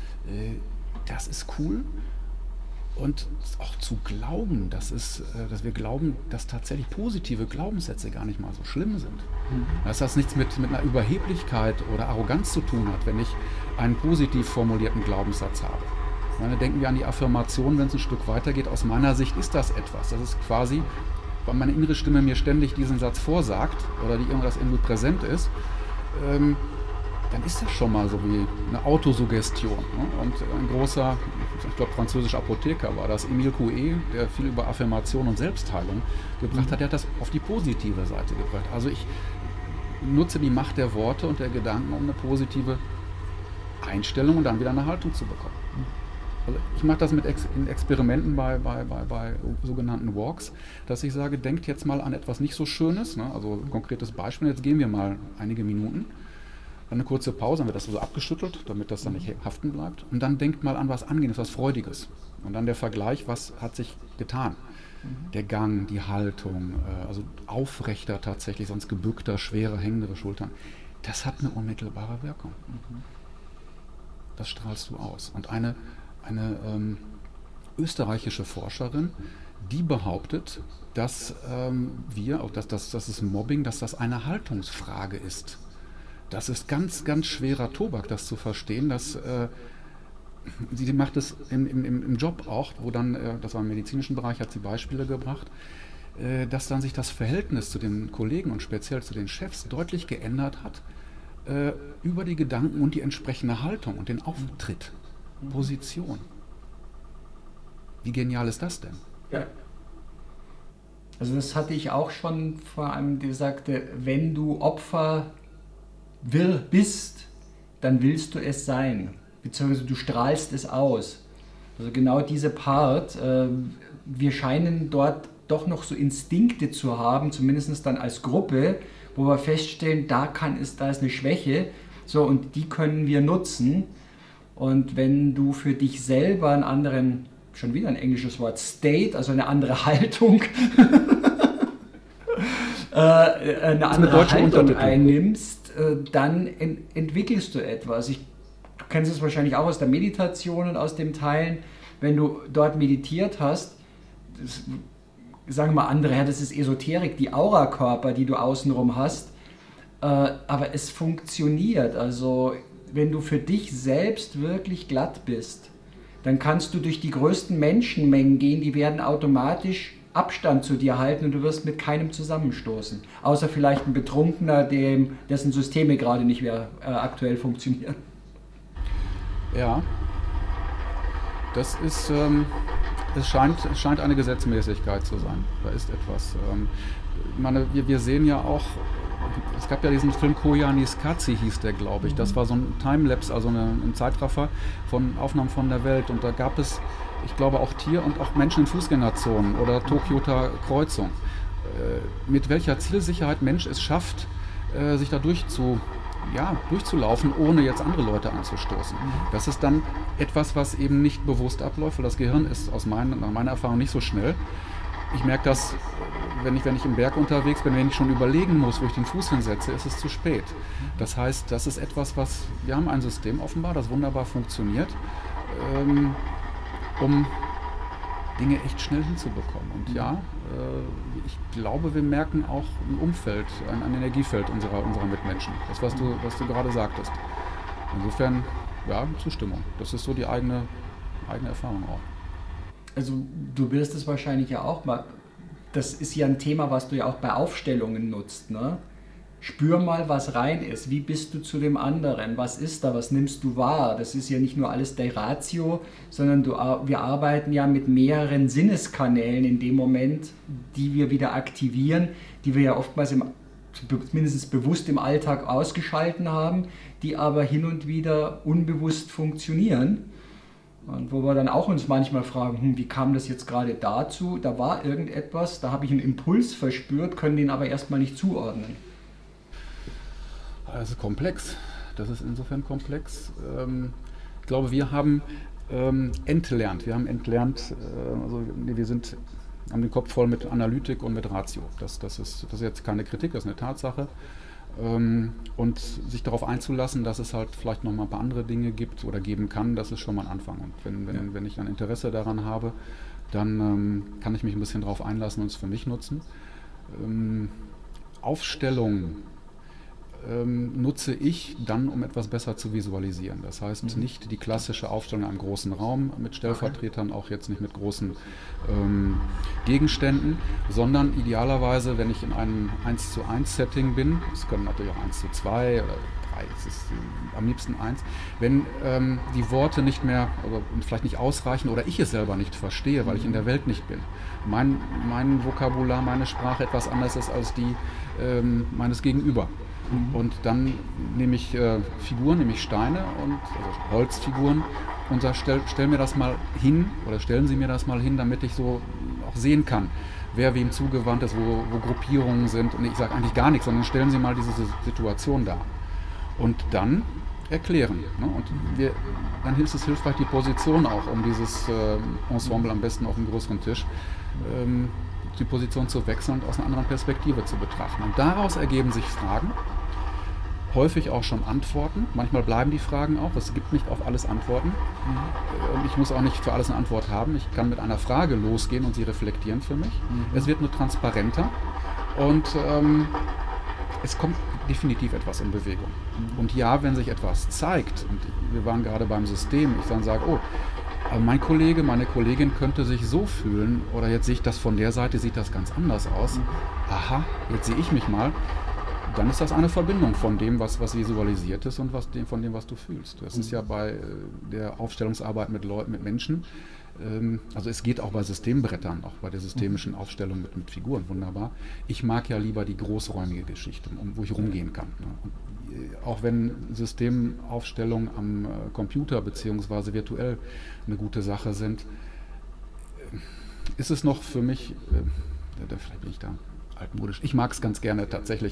Das ist cool. Und auch zu glauben, dass, es, dass wir glauben, dass tatsächlich positive Glaubenssätze gar nicht mal so schlimm sind. Mhm. Dass das nichts mit, mit einer Überheblichkeit oder Arroganz zu tun hat, wenn ich einen positiv formulierten Glaubenssatz habe. Ich meine, denken wir an die Affirmation, wenn es ein Stück weitergeht. Aus meiner Sicht ist das etwas. Das ist quasi, weil meine innere Stimme mir ständig diesen Satz vorsagt oder die irgendwas irgendwie präsent ist, ähm, dann ist das schon mal so wie eine Autosuggestion. Ne? Und ein großer, ich glaube französischer Apotheker war das, Emile Coué, der viel über Affirmation und Selbstheilung gebracht hat, der hat das auf die positive Seite gebracht. Also ich nutze die Macht der Worte und der Gedanken, um eine positive Einstellung und dann wieder eine Haltung zu bekommen. Also ich mache das mit Ex in Experimenten bei, bei, bei, bei sogenannten Walks, dass ich sage, denkt jetzt mal an etwas nicht so Schönes, ne? Also ein konkretes Beispiel, jetzt gehen wir mal einige Minuten. Dann eine kurze Pause, dann wird das so abgeschüttelt, damit das dann nicht haften bleibt. Und dann denkt mal an was Angenehmes, was Freudiges. Und dann der Vergleich, was hat sich getan. Mhm. Der Gang, die Haltung, also aufrechter tatsächlich, sonst gebückter, schwere, hängendere Schultern. Das hat eine unmittelbare Wirkung. Mhm. Das strahlst du aus. Und eine, eine ähm, österreichische Forscherin, die behauptet, dass ähm, wir, auch dass, dass, dass das Mobbing, dass das eine Haltungsfrage ist. Das ist ganz, ganz schwerer Tobak, das zu verstehen. Dass, äh, sie macht es im, im, im Job auch, wo dann, äh, das war im medizinischen Bereich, hat sie Beispiele gebracht, äh, dass dann sich das Verhältnis zu den Kollegen und speziell zu den Chefs deutlich geändert hat äh, über die Gedanken und die entsprechende Haltung und den Auftritt, Position. Wie genial ist das denn? Ja. Also das hatte ich auch schon vor einem, der sagte, wenn du Opfer will, bist, dann willst du es sein, beziehungsweise du strahlst es aus. Also genau dieser Part, äh, wir scheinen dort doch noch so Instinkte zu haben, zumindest dann als Gruppe, wo wir feststellen, da kann es, da ist eine Schwäche, so, und die können wir nutzen. Und wenn du für dich selber einen anderen, schon wieder ein englisches Wort, State, also eine andere Haltung, äh, eine andere Haltung einnimmst, dann ent entwickelst du etwas. Ich, du kennst es wahrscheinlich auch aus der Meditation und aus dem Teilen. wenn du dort meditiert hast, das, sagen wir mal andere, ja, das ist Esoterik, die Aurakörper, die du außenrum hast, äh, aber es funktioniert. Also wenn du für dich selbst wirklich glatt bist, dann kannst du durch die größten Menschenmengen gehen, die werden automatisch Abstand zu dir halten und du wirst mit keinem zusammenstoßen. Außer vielleicht ein Betrunkener, dem, dessen Systeme gerade nicht mehr äh, aktuell funktionieren. Ja, das ist, ähm, es scheint, es scheint eine Gesetzmäßigkeit zu sein. Da ist etwas. Ähm, ich meine, wir, wir sehen ja auch, es gab ja diesen Film Koyaanisqatsi hieß der, glaube ich. Das war so ein Timelapse, also eine, ein Zeitraffer von Aufnahmen von der Welt. Und da gab es, ich glaube, auch Tier- und auch Menschen in Fußgängerzonen oder Tokioter Kreuzung. Äh, mit welcher Zielsicherheit Mensch es schafft, äh, sich da durch zu, ja, durchzulaufen, ohne jetzt andere Leute anzustoßen. Das ist dann etwas, was eben nicht bewusst abläuft, weil das Gehirn ist aus meiner, nach meiner Erfahrung nicht so schnell. Ich merke das, wenn ich, wenn ich im Berg unterwegs bin, wenn ich schon überlegen muss, wo ich den Fuß hinsetze, ist es zu spät. Das heißt, das ist etwas, was, wir haben ein System offenbar, das wunderbar funktioniert, ähm, um Dinge echt schnell hinzubekommen. Und ja, äh, ich glaube, wir merken auch ein Umfeld, ein, ein Energiefeld unserer, unserer Mitmenschen. Das, was du, was du gerade sagtest. Insofern, ja, Zustimmung. Das ist so die eigene, eigene Erfahrung auch. Also du wirst es wahrscheinlich ja auch mal, das ist ja ein Thema, was du ja auch bei Aufstellungen nutzt, ne? Spür mal, was rein ist. Wie bist du zu dem anderen? Was ist da? Was nimmst du wahr? Das ist ja nicht nur alles der Ratio, sondern du, wir arbeiten ja mit mehreren Sinneskanälen in dem Moment, die wir wieder aktivieren, die wir ja oftmals im, mindestens bewusst im Alltag ausgeschalten haben, die aber hin und wieder unbewusst funktionieren. Und wo wir dann auch uns manchmal fragen, hm, wie kam das jetzt gerade dazu? Da war irgendetwas, da habe ich einen Impuls verspürt, können den aber erstmal nicht zuordnen. Das ist komplex. Das ist insofern komplex. Ich glaube, wir haben entlernt. Wir haben entlernt, also wir sind, haben den Kopf voll mit Analytik und mit Ratio. Das, das, ist, das ist jetzt keine Kritik, das ist eine Tatsache. Und sich darauf einzulassen, dass es halt vielleicht noch mal ein paar andere Dinge gibt oder geben kann, das ist schon mal ein Anfang. Und wenn, wenn, ja. wenn ich ein Interesse daran habe, dann ähm, kann ich mich ein bisschen darauf einlassen und es für mich nutzen. Ähm, Aufstellung ähm, nutze ich dann, um etwas besser zu visualisieren. Das heißt, mhm. nicht die klassische Aufstellung in einem großen Raum mit Stellvertretern, auch jetzt nicht mit großen ähm, Gegenständen, sondern idealerweise, wenn ich in einem eins zu eins Setting bin, es können natürlich auch eins zu zwei oder drei, es ist äh, am liebsten eins, wenn ähm, die Worte nicht mehr, oder vielleicht nicht ausreichen oder ich es selber nicht verstehe, weil ich in der Welt nicht bin. Mein, mein Vokabular, meine Sprache etwas anders ist als die ähm, meines Gegenüber. Und dann nehme ich äh, Figuren, nehme ich Steine und also Holzfiguren und sage, stell, stell mir das mal hin oder stellen Sie mir das mal hin, damit ich so auch sehen kann, wer wem zugewandt ist, wo, wo Gruppierungen sind. Und ich sage eigentlich gar nichts, sondern stellen Sie mal diese Situation dar. Und dann erklären. Ne? Und wir, dann hilft es hilfreich die Position auch, um dieses äh, Ensemble am besten auf einem größeren Tisch ähm, die Position zu wechseln und aus einer anderen Perspektive zu betrachten. Und daraus ergeben sich Fragen, häufig auch schon Antworten. Manchmal bleiben die Fragen auch. Es gibt nicht auf alles Antworten. Mhm. Und ich muss auch nicht für alles eine Antwort haben. Ich kann mit einer Frage losgehen und sie reflektieren für mich. Mhm. Es wird nur transparenter und ähm, es kommt definitiv etwas in Bewegung. Mhm. Und ja, wenn sich etwas zeigt, und wir waren gerade beim System, ich dann sage, oh, aber mein Kollege, meine Kollegin könnte sich so fühlen oder jetzt sehe ich das von der Seite, sieht das ganz anders aus. Aha, jetzt sehe ich mich mal. Dann ist das eine Verbindung von dem, was, was visualisiert ist und was, von dem, was du fühlst. Das ist ja bei der Aufstellungsarbeit mit Leuten, mit Menschen, ähm, also es geht auch bei Systembrettern, auch bei der systemischen Aufstellung mit, mit Figuren, wunderbar. Ich mag ja lieber die großräumige Geschichte, um, wo ich rumgehen kann. Ne? Und auch wenn Systemaufstellungen am äh, Computer bzw. virtuell eine gute Sache sind, äh, ist es noch für mich, äh, vielleicht bin ich da altmodisch, ich mag es ganz gerne tatsächlich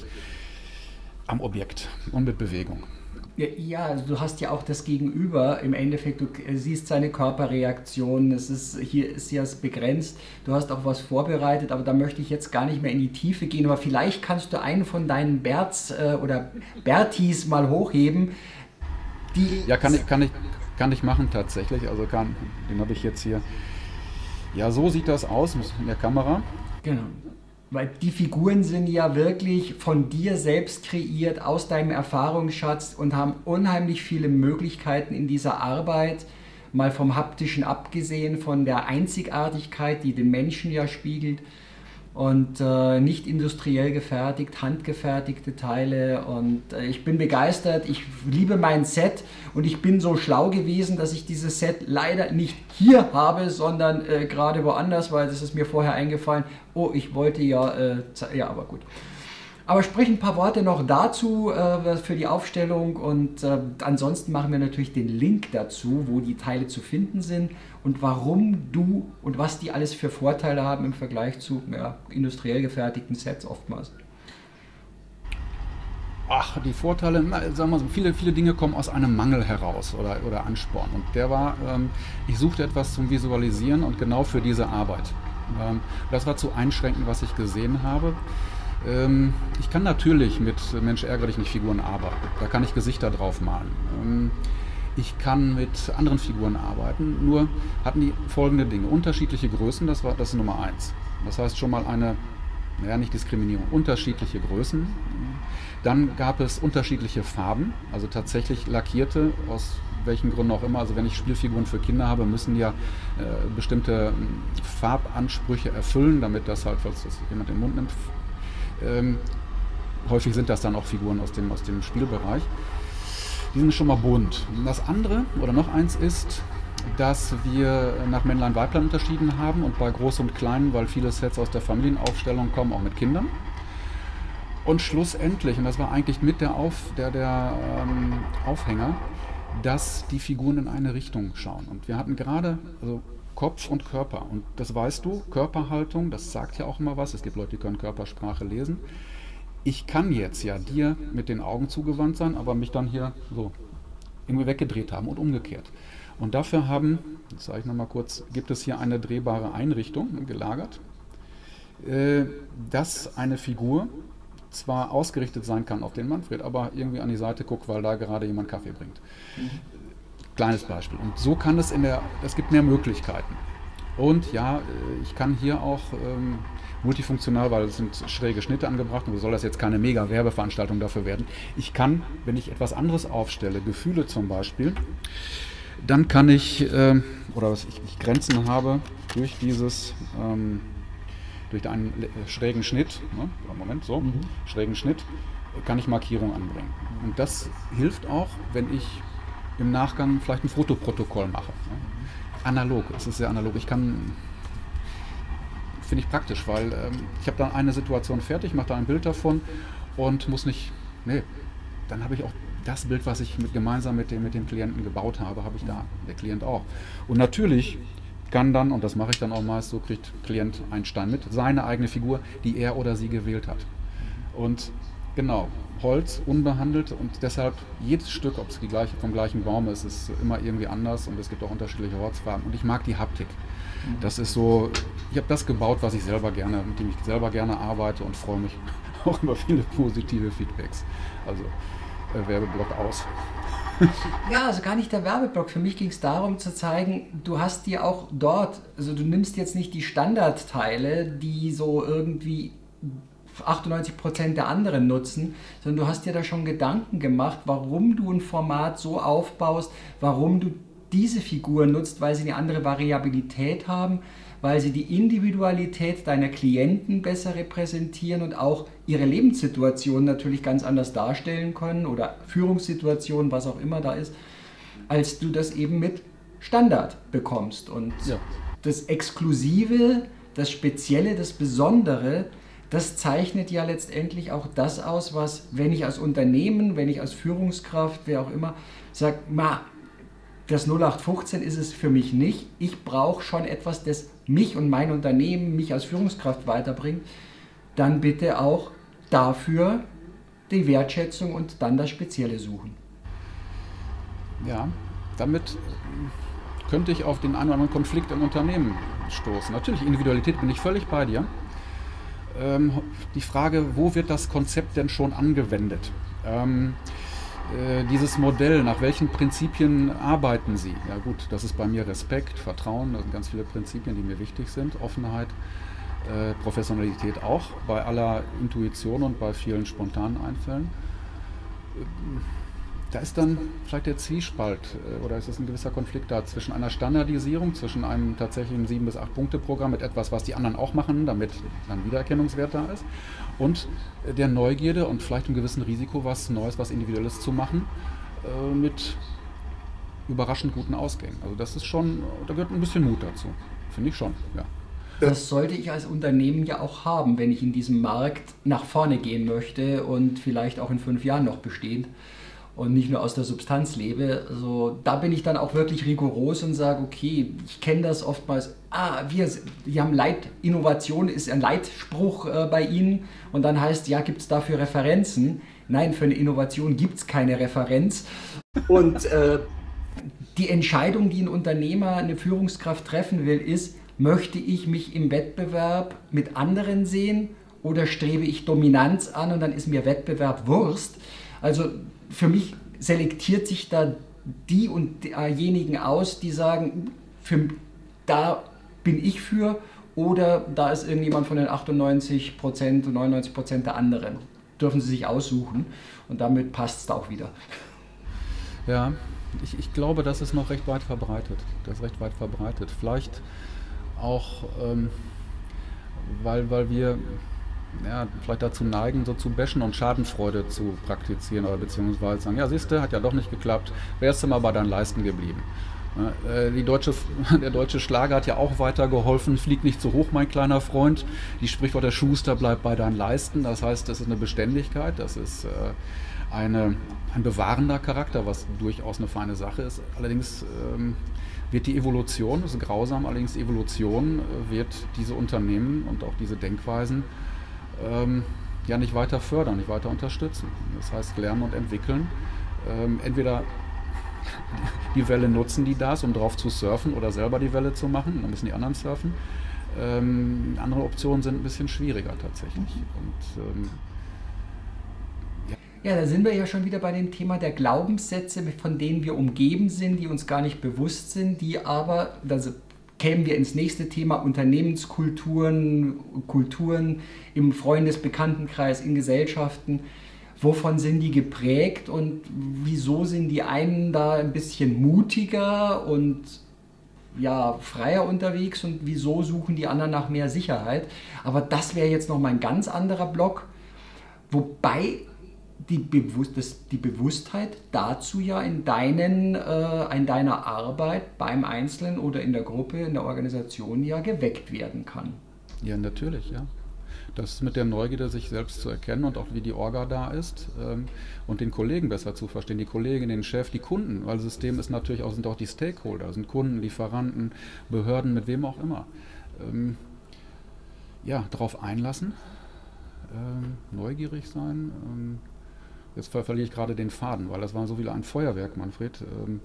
am Objekt und mit Bewegung. Ja, also du hast ja auch das Gegenüber, im Endeffekt, du siehst seine Körperreaktion, es ist, hier ist ja begrenzt, du hast auch was vorbereitet, aber da möchte ich jetzt gar nicht mehr in die Tiefe gehen, aber vielleicht kannst du einen von deinen Berts äh, oder Bertis mal hochheben, die... Ja, kann ich, kann ich, kann ich machen tatsächlich. Also kann, den habe ich jetzt hier. Ja, so sieht das aus in der Kamera. Genau. Weil die Figuren sind ja wirklich von dir selbst kreiert, aus deinem Erfahrungsschatz und haben unheimlich viele Möglichkeiten in dieser Arbeit, mal vom Haptischen abgesehen, von der Einzigartigkeit, die den Menschen ja spiegelt und äh, nicht industriell gefertigt, handgefertigte Teile und äh, ich bin begeistert, ich liebe mein Set und ich bin so schlau gewesen, dass ich dieses Set leider nicht hier habe, sondern äh, gerade woanders, weil das ist mir vorher eingefallen, oh, ich wollte ja, äh, ja, aber gut. Aber sprich ein paar Worte noch dazu äh, für die Aufstellung und äh, ansonsten machen wir natürlich den Link dazu, wo die Teile zu finden sind und warum du und was die alles für Vorteile haben im Vergleich zu ja, industriell gefertigten Sets oftmals. Ach, die Vorteile, na, sagen wir so, viele, viele Dinge kommen aus einem Mangel heraus oder, oder Ansporn. Und der war, ähm, ich suchte etwas zum Visualisieren und genau für diese Arbeit. Ähm, das war zu einschränkend, was ich gesehen habe. Ich kann natürlich mit Mensch ärgere dich nicht Figuren arbeiten, da kann ich Gesichter drauf malen. Ich kann mit anderen Figuren arbeiten, nur hatten die folgende Dinge, unterschiedliche Größen, das war das ist Nummer eins. Das heißt schon mal eine, naja nicht Diskriminierung, unterschiedliche Größen. Dann gab es unterschiedliche Farben, also tatsächlich lackierte, aus welchen Gründen auch immer. Also wenn ich Spielfiguren für Kinder habe, müssen ja äh, bestimmte Farbansprüche erfüllen, damit das halt, falls das jemand in den Mund nimmt, Ähm, häufig sind das dann auch Figuren aus dem, aus dem Spielbereich. Die sind schon mal bunt. Das andere, oder noch eins ist, dass wir nach Männlein, Weiblein unterschieden haben und bei Groß und Klein, weil viele Sets aus der Familienaufstellung kommen, auch mit Kindern. Und schlussendlich, und das war eigentlich mit der, Auf, der, der ähm, Aufhänger, dass die Figuren in eine Richtung schauen. Und wir hatten gerade, also Kopf und Körper. Und das weißt du, Körperhaltung, das sagt ja auch immer was. Es gibt Leute, die können Körpersprache lesen. Ich kann jetzt ja dir mit den Augen zugewandt sein, aber mich dann hier so irgendwie weggedreht haben und umgekehrt. Und dafür haben, das sage ich nochmal kurz, gibt es hier eine drehbare Einrichtung gelagert, äh, dass eine Figur zwar ausgerichtet sein kann auf den Manfred, aber irgendwie an die Seite guckt, weil da gerade jemand Kaffee bringt. Mhm. Kleines Beispiel. Und so kann es in der, es gibt mehr Möglichkeiten. Und ja, ich kann hier auch ähm, multifunktional, weil es sind schräge Schnitte angebracht und soll das jetzt keine mega Werbeveranstaltung dafür werden. Ich kann, wenn ich etwas anderes aufstelle, Gefühle zum Beispiel, dann kann ich, ähm, oder was ich, ich Grenzen habe durch dieses, ähm, durch einen schrägen Schnitt, ne, Moment, so, mhm. schrägen Schnitt, kann ich Markierungen anbringen. Und das hilft auch, wenn ich im Nachgang vielleicht ein Fotoprotokoll mache. Analog, es ist sehr analog. Ich kann, finde ich praktisch, weil ähm, ich habe dann eine Situation fertig, mache da ein Bild davon und muss nicht, nee, dann habe ich auch das Bild, was ich mit, gemeinsam mit dem, mit dem Klienten gebaut habe, habe ich da, der Klient auch. Und natürlich kann dann, und das mache ich dann auch meist, so kriegt Klient einen Stein mit, seine eigene Figur, die er oder sie gewählt hat. Und genau, Holz, unbehandelt und deshalb jedes Stück, ob es die gleiche, vom gleichen Baum ist, ist immer irgendwie anders und es gibt auch unterschiedliche Holzfarben und ich mag die Haptik. Das ist so, ich habe das gebaut, was ich selber gerne, mit dem ich selber gerne arbeite und freue mich auch über viele positive Feedbacks. Also äh, Werbeblock aus. Ja, also gar nicht der Werbeblock. Für mich ging es darum zu zeigen, du hast dir auch dort, also du nimmst jetzt nicht die Standardteile, die so irgendwie achtundneunzig Prozent der anderen nutzen, sondern du hast dir da schon Gedanken gemacht, warum du ein Format so aufbaust, warum du diese Figuren nutzt, weil sie eine andere Variabilität haben, weil sie die Individualität deiner Klienten besser repräsentieren und auch ihre Lebenssituation natürlich ganz anders darstellen können oder Führungssituationen, was auch immer da ist, als du das eben mit Standard bekommst. Und ja. Das Exklusive, das Spezielle, das Besondere, das zeichnet ja letztendlich auch das aus, was, wenn ich als Unternehmen, wenn ich als Führungskraft, wer auch immer, sage, ma, das null acht fünfzehn ist es für mich nicht. Ich brauche schon etwas, das mich und mein Unternehmen, mich als Führungskraft weiterbringt. Dann bitte auch dafür die Wertschätzung und dann das Spezielle suchen. Ja, damit könnte ich auf den einen oder anderen Konflikt im Unternehmen stoßen. Natürlich, Individualität bin ich völlig bei dir. Ähm, die Frage, wo wird das Konzept denn schon angewendet? Ähm, dieses Modell, nach welchen Prinzipien arbeiten Sie? Ja gut, das ist bei mir Respekt, Vertrauen, das sind ganz viele Prinzipien, die mir wichtig sind, Offenheit, äh, Professionalität auch, bei aller Intuition und bei vielen spontanen Einfällen. Da ist dann vielleicht der Zwiespalt äh, oder ist es ein gewisser Konflikt da zwischen einer Standardisierung, zwischen einem tatsächlichen sieben bis acht Punkte Programm mit etwas, was die anderen auch machen, damit dann Wiedererkennungswert da ist, und der Neugierde und vielleicht einem gewissen Risiko, was Neues, was Individuelles zu machen, äh, mit überraschend guten Ausgängen. Also das ist schon, da gehört ein bisschen Mut dazu, finde ich schon, ja. Das sollte ich als Unternehmen ja auch haben, wenn ich in diesem Markt nach vorne gehen möchte und vielleicht auch in fünf Jahren noch besteht und nicht nur aus der Substanz lebe. Also da bin ich dann auch wirklich rigoros und sage, okay, ich kenne das oftmals, ah, wir, wir haben Leit, Innovation ist ein Leitspruch äh, bei Ihnen, und dann heißt, ja, gibt es dafür Referenzen? Nein, für eine Innovation gibt es keine Referenz. Und äh, die Entscheidung, die ein Unternehmer, eine Führungskraft treffen will, ist, möchte ich mich im Wettbewerb mit anderen sehen oder strebe ich Dominanz an und dann ist mir Wettbewerb Wurst? Also für mich selektiert sich da die und diejenigen aus, die sagen, für, da bin ich für, oder da ist irgendjemand von den achtundneunzig Prozent und neunundneunzig Prozent der anderen. Dürfen sie sich aussuchen, und damit passt es da auch wieder. Ja, ich, ich glaube, das ist noch recht weit verbreitet. Das ist recht weit verbreitet. Vielleicht auch, ähm, weil, weil wir ja, vielleicht dazu neigen, so zu bashen und Schadenfreude zu praktizieren oder beziehungsweise sagen, ja siehste, hat ja doch nicht geklappt, wärst du mal bei deinen Leisten geblieben. Ja, die deutsche, der deutsche Schlager hat ja auch weitergeholfen, flieg nicht so hoch, mein kleiner Freund. Die Sprichwort, der Schuster bleibt bei deinen Leisten, das heißt, das ist eine Beständigkeit, das ist äh, eine, ein bewahrender Charakter, was durchaus eine feine Sache ist. Allerdings ähm, wird die Evolution, das ist grausam, allerdings die Evolution äh, wird diese Unternehmen und auch diese Denkweisen ähm, ja nicht weiter fördern, nicht weiter unterstützen. Das heißt, lernen und entwickeln. Ähm, entweder die Welle nutzen die das, um drauf zu surfen, oder selber die Welle zu machen, dann müssen die anderen surfen. Ähm, andere Optionen sind ein bisschen schwieriger tatsächlich. Und, ähm, ja. ja, da sind wir ja schon wieder bei dem Thema der Glaubenssätze, von denen wir umgeben sind, die uns gar nicht bewusst sind, die aber, da kämen wir ins nächste Thema, Unternehmenskulturen, Kulturen im Freundes-, Bekanntenkreis, in Gesellschaften. Wovon sind die geprägt und wieso sind die einen da ein bisschen mutiger und ja, freier unterwegs und wieso suchen die anderen nach mehr Sicherheit? Aber das wäre jetzt noch mal ein ganz anderer Block, wobei die, Bewusst das, die Bewusstheit dazu ja in, deinen, äh, in deiner Arbeit beim Einzelnen oder in der Gruppe, in der Organisation ja geweckt werden kann. Ja, natürlich, ja. Das mit der Neugierde, sich selbst zu erkennen und auch wie die Orga da ist ähm, und den Kollegen besser zu verstehen, die Kollegin, den Chef, die Kunden, weil das System ist natürlich auch, sind auch die Stakeholder, sind Kunden, Lieferanten, Behörden, mit wem auch immer. Ähm, ja, darauf einlassen, ähm, neugierig sein. Ähm, jetzt ver verliere ich gerade den Faden, weil das war so wie ein Feuerwerk, Manfred. Ähm,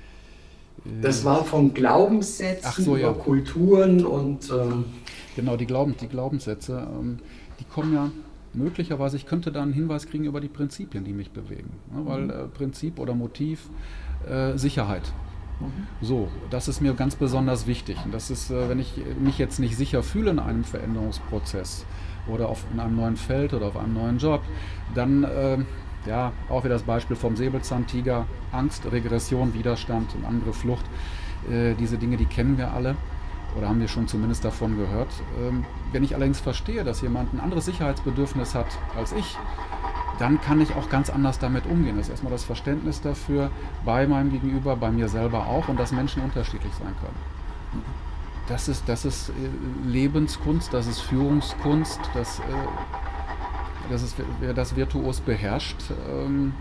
Das war von Glaubenssätzen Ach so, ja. über Kulturen und... Ähm Genau, die, Glauben, die Glaubenssätze, ähm, die kommen ja möglicherweise, ich könnte da einen Hinweis kriegen über die Prinzipien, die mich bewegen. Ne? Weil äh, Prinzip oder Motiv, äh, Sicherheit. Mhm. So, das ist mir ganz besonders wichtig. Und das ist, äh, wenn ich mich jetzt nicht sicher fühle in einem Veränderungsprozess oder auf, in einem neuen Feld oder auf einem neuen Job, dann... Äh, Ja, auch wieder das Beispiel vom Säbelzahntiger, Angst, Regression, Widerstand und andere Flucht. Äh, diese Dinge, die kennen wir alle oder haben wir schon zumindest davon gehört. Ähm, wenn ich allerdings verstehe, dass jemand ein anderes Sicherheitsbedürfnis hat als ich, dann kann ich auch ganz anders damit umgehen. Das ist erstmal das Verständnis dafür bei meinem Gegenüber, bei mir selber auch, und dass Menschen unterschiedlich sein können. Das ist, das ist Lebenskunst, das ist Führungskunst, das... Äh, Das ist, wer das virtuos beherrscht, ähm,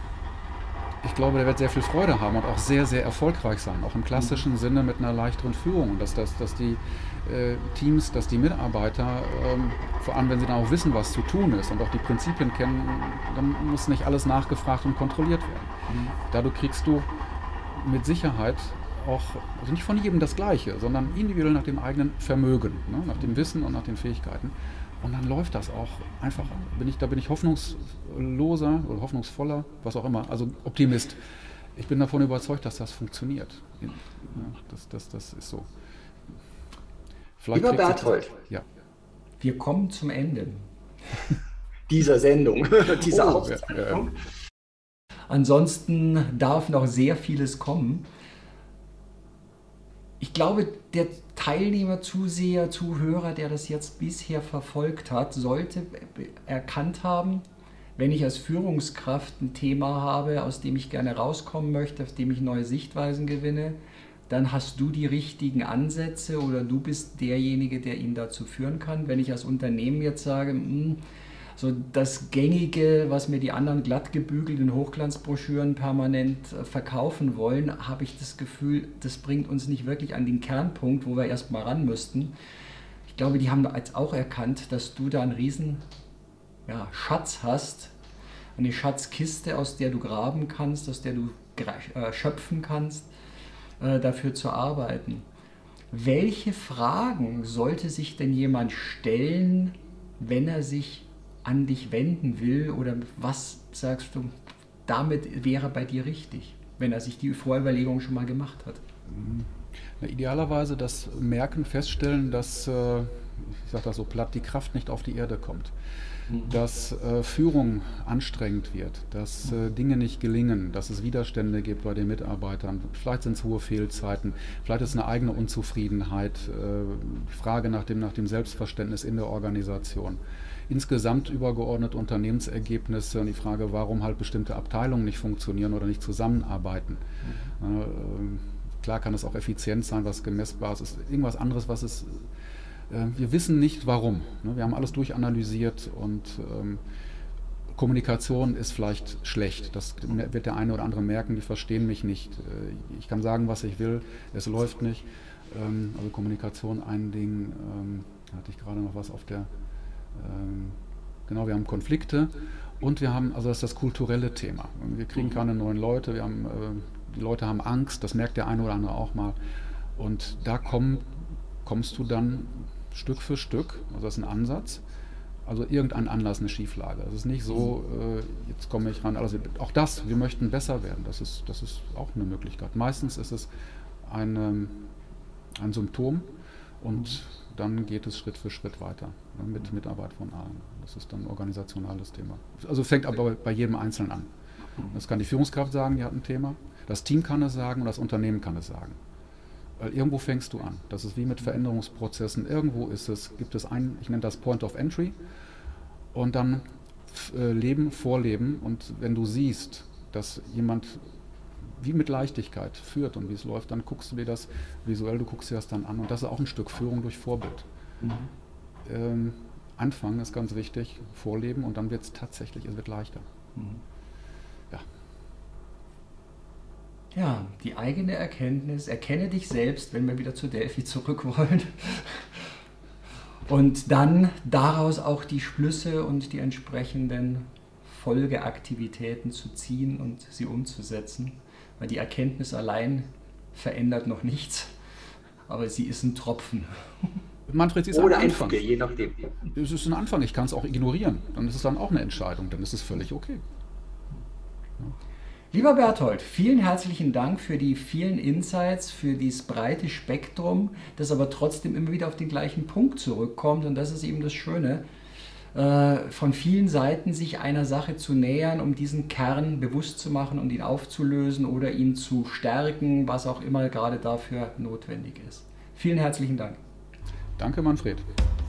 ich glaube, der wird sehr viel Freude haben und auch sehr, sehr erfolgreich sein, auch im klassischen mhm. Sinne mit einer leichteren Führung. Und dass, dass, dass die äh, Teams, dass die Mitarbeiter, ähm, vor allem wenn sie dann auch wissen, was zu tun ist und auch die Prinzipien kennen, dann muss nicht alles nachgefragt und kontrolliert werden. Mhm. Dadurch kriegst du mit Sicherheit auch, also nicht von jedem das Gleiche, sondern individuell nach dem eigenen Vermögen, ne, nach dem Wissen und nach den Fähigkeiten, Und dann läuft das auch einfacher. Bin ich, da bin ich hoffnungsloser oder hoffnungsvoller, was auch immer, also Optimist. Ich bin davon überzeugt, dass das funktioniert. Ja, das, das, das ist so. Vielleicht Lieber Berthold, ja. Wir kommen zum Ende dieser Sendung, dieser oh, Aufzeichnung. Ja, ja. Ansonsten darf noch sehr vieles kommen. Ich glaube, der Teilnehmer, Zuseher, Zuhörer, der das jetzt bisher verfolgt hat, sollte erkannt haben, wenn ich als Führungskraft ein Thema habe, aus dem ich gerne rauskommen möchte, auf dem ich neue Sichtweisen gewinne, dann hast du die richtigen Ansätze oder du bist derjenige, der ihn dazu führen kann. Wenn ich als Unternehmen jetzt sage, mh, so das Gängige, was mir die anderen glatt gebügelten Hochglanzbroschüren permanent verkaufen wollen, habe ich das Gefühl, das bringt uns nicht wirklich an den Kernpunkt, wo wir erstmal ran müssten. Ich glaube, die haben jetzt auch erkannt, dass du da einen riesen ja, Schatz hast, eine Schatzkiste, aus der du graben kannst, aus der du äh, schöpfen kannst, äh, dafür zu arbeiten. Welche Fragen sollte sich denn jemand stellen, wenn er sich an dich wenden will, oder was sagst du, damit wäre bei dir richtig, wenn er sich die Vorüberlegung schon mal gemacht hat? Na, idealerweise das Merken, feststellen, dass, äh, ich sage das so platt, die Kraft nicht auf die Erde kommt, mhm. dass äh, Führung anstrengend wird, dass äh, Dinge nicht gelingen, dass es Widerstände gibt bei den Mitarbeitern, vielleicht sind es hohe Fehlzeiten, vielleicht ist es eine eigene Unzufriedenheit, äh, Frage nach dem, nach dem Selbstverständnis in der Organisation. Insgesamt übergeordnet Unternehmensergebnisse und die Frage, warum halt bestimmte Abteilungen nicht funktionieren oder nicht zusammenarbeiten. Mhm. Äh, klar kann es auch effizient sein, was gemessbar ist, ist irgendwas anderes, was es, äh, wir wissen nicht warum. Ne? Wir haben alles durchanalysiert und ähm, Kommunikation ist vielleicht schlecht. Das wird der eine oder andere merken, die verstehen mich nicht. Äh, ich kann sagen, was ich will, es läuft nicht. Ähm, also Kommunikation ein Ding, ähm, da hatte ich gerade noch was auf der Genau, wir haben Konflikte und wir haben, also das ist das kulturelle Thema. Wir kriegen keine neuen Leute, wir haben, die Leute haben Angst, das merkt der eine oder andere auch mal. Und da komm, kommst du dann Stück für Stück, also das ist ein Ansatz, also irgendein Anlass, eine Schieflage. Es ist nicht so, jetzt komme ich ran, also auch das, wir möchten besser werden, das ist, das ist auch eine Möglichkeit. Meistens ist es ein, ein Symptom und dann geht es Schritt für Schritt weiter, ne, mit Mitarbeit von allen. Das ist dann ein organisationales Thema. Also fängt aber bei jedem Einzelnen an. Das kann die Führungskraft sagen, die hat ein Thema, das Team kann es sagen und das Unternehmen kann es sagen. Weil irgendwo fängst du an. Das ist wie mit Veränderungsprozessen. Irgendwo ist es, gibt es ein, ich nenne das Point of Entry, und dann äh, leben, vorleben. Und wenn du siehst, dass jemand wie mit Leichtigkeit führt und wie es läuft, dann guckst du dir das visuell, du guckst dir das dann an und das ist auch ein Stück Führung durch Vorbild. Mhm. Ähm, Anfangen ist ganz wichtig, vorleben und dann wird es tatsächlich, es wird leichter. Mhm. Ja. Ja, die eigene Erkenntnis, erkenne dich selbst, wenn wir wieder zu Delphi zurück wollen. Und dann daraus auch die Schlüsse und die entsprechenden Folgeaktivitäten zu ziehen und sie umzusetzen. Weil die Erkenntnis allein verändert noch nichts, aber sie ist ein Tropfen. Manfred, sie ist Oder ein Anfang. Fuge, je nachdem. Es ist ein Anfang, ich kann es auch ignorieren. Dann ist es dann auch eine Entscheidung, dann ist es völlig okay. Ja. Lieber Berthold, vielen herzlichen Dank für die vielen Insights, für dieses breite Spektrum, das aber trotzdem immer wieder auf den gleichen Punkt zurückkommt. Und das ist eben das Schöne, von vielen Seiten sich einer Sache zu nähern, um diesen Kern bewusst zu machen und ihn aufzulösen oder ihn zu stärken, was auch immer gerade dafür notwendig ist. Vielen herzlichen Dank. Danke, Manfred.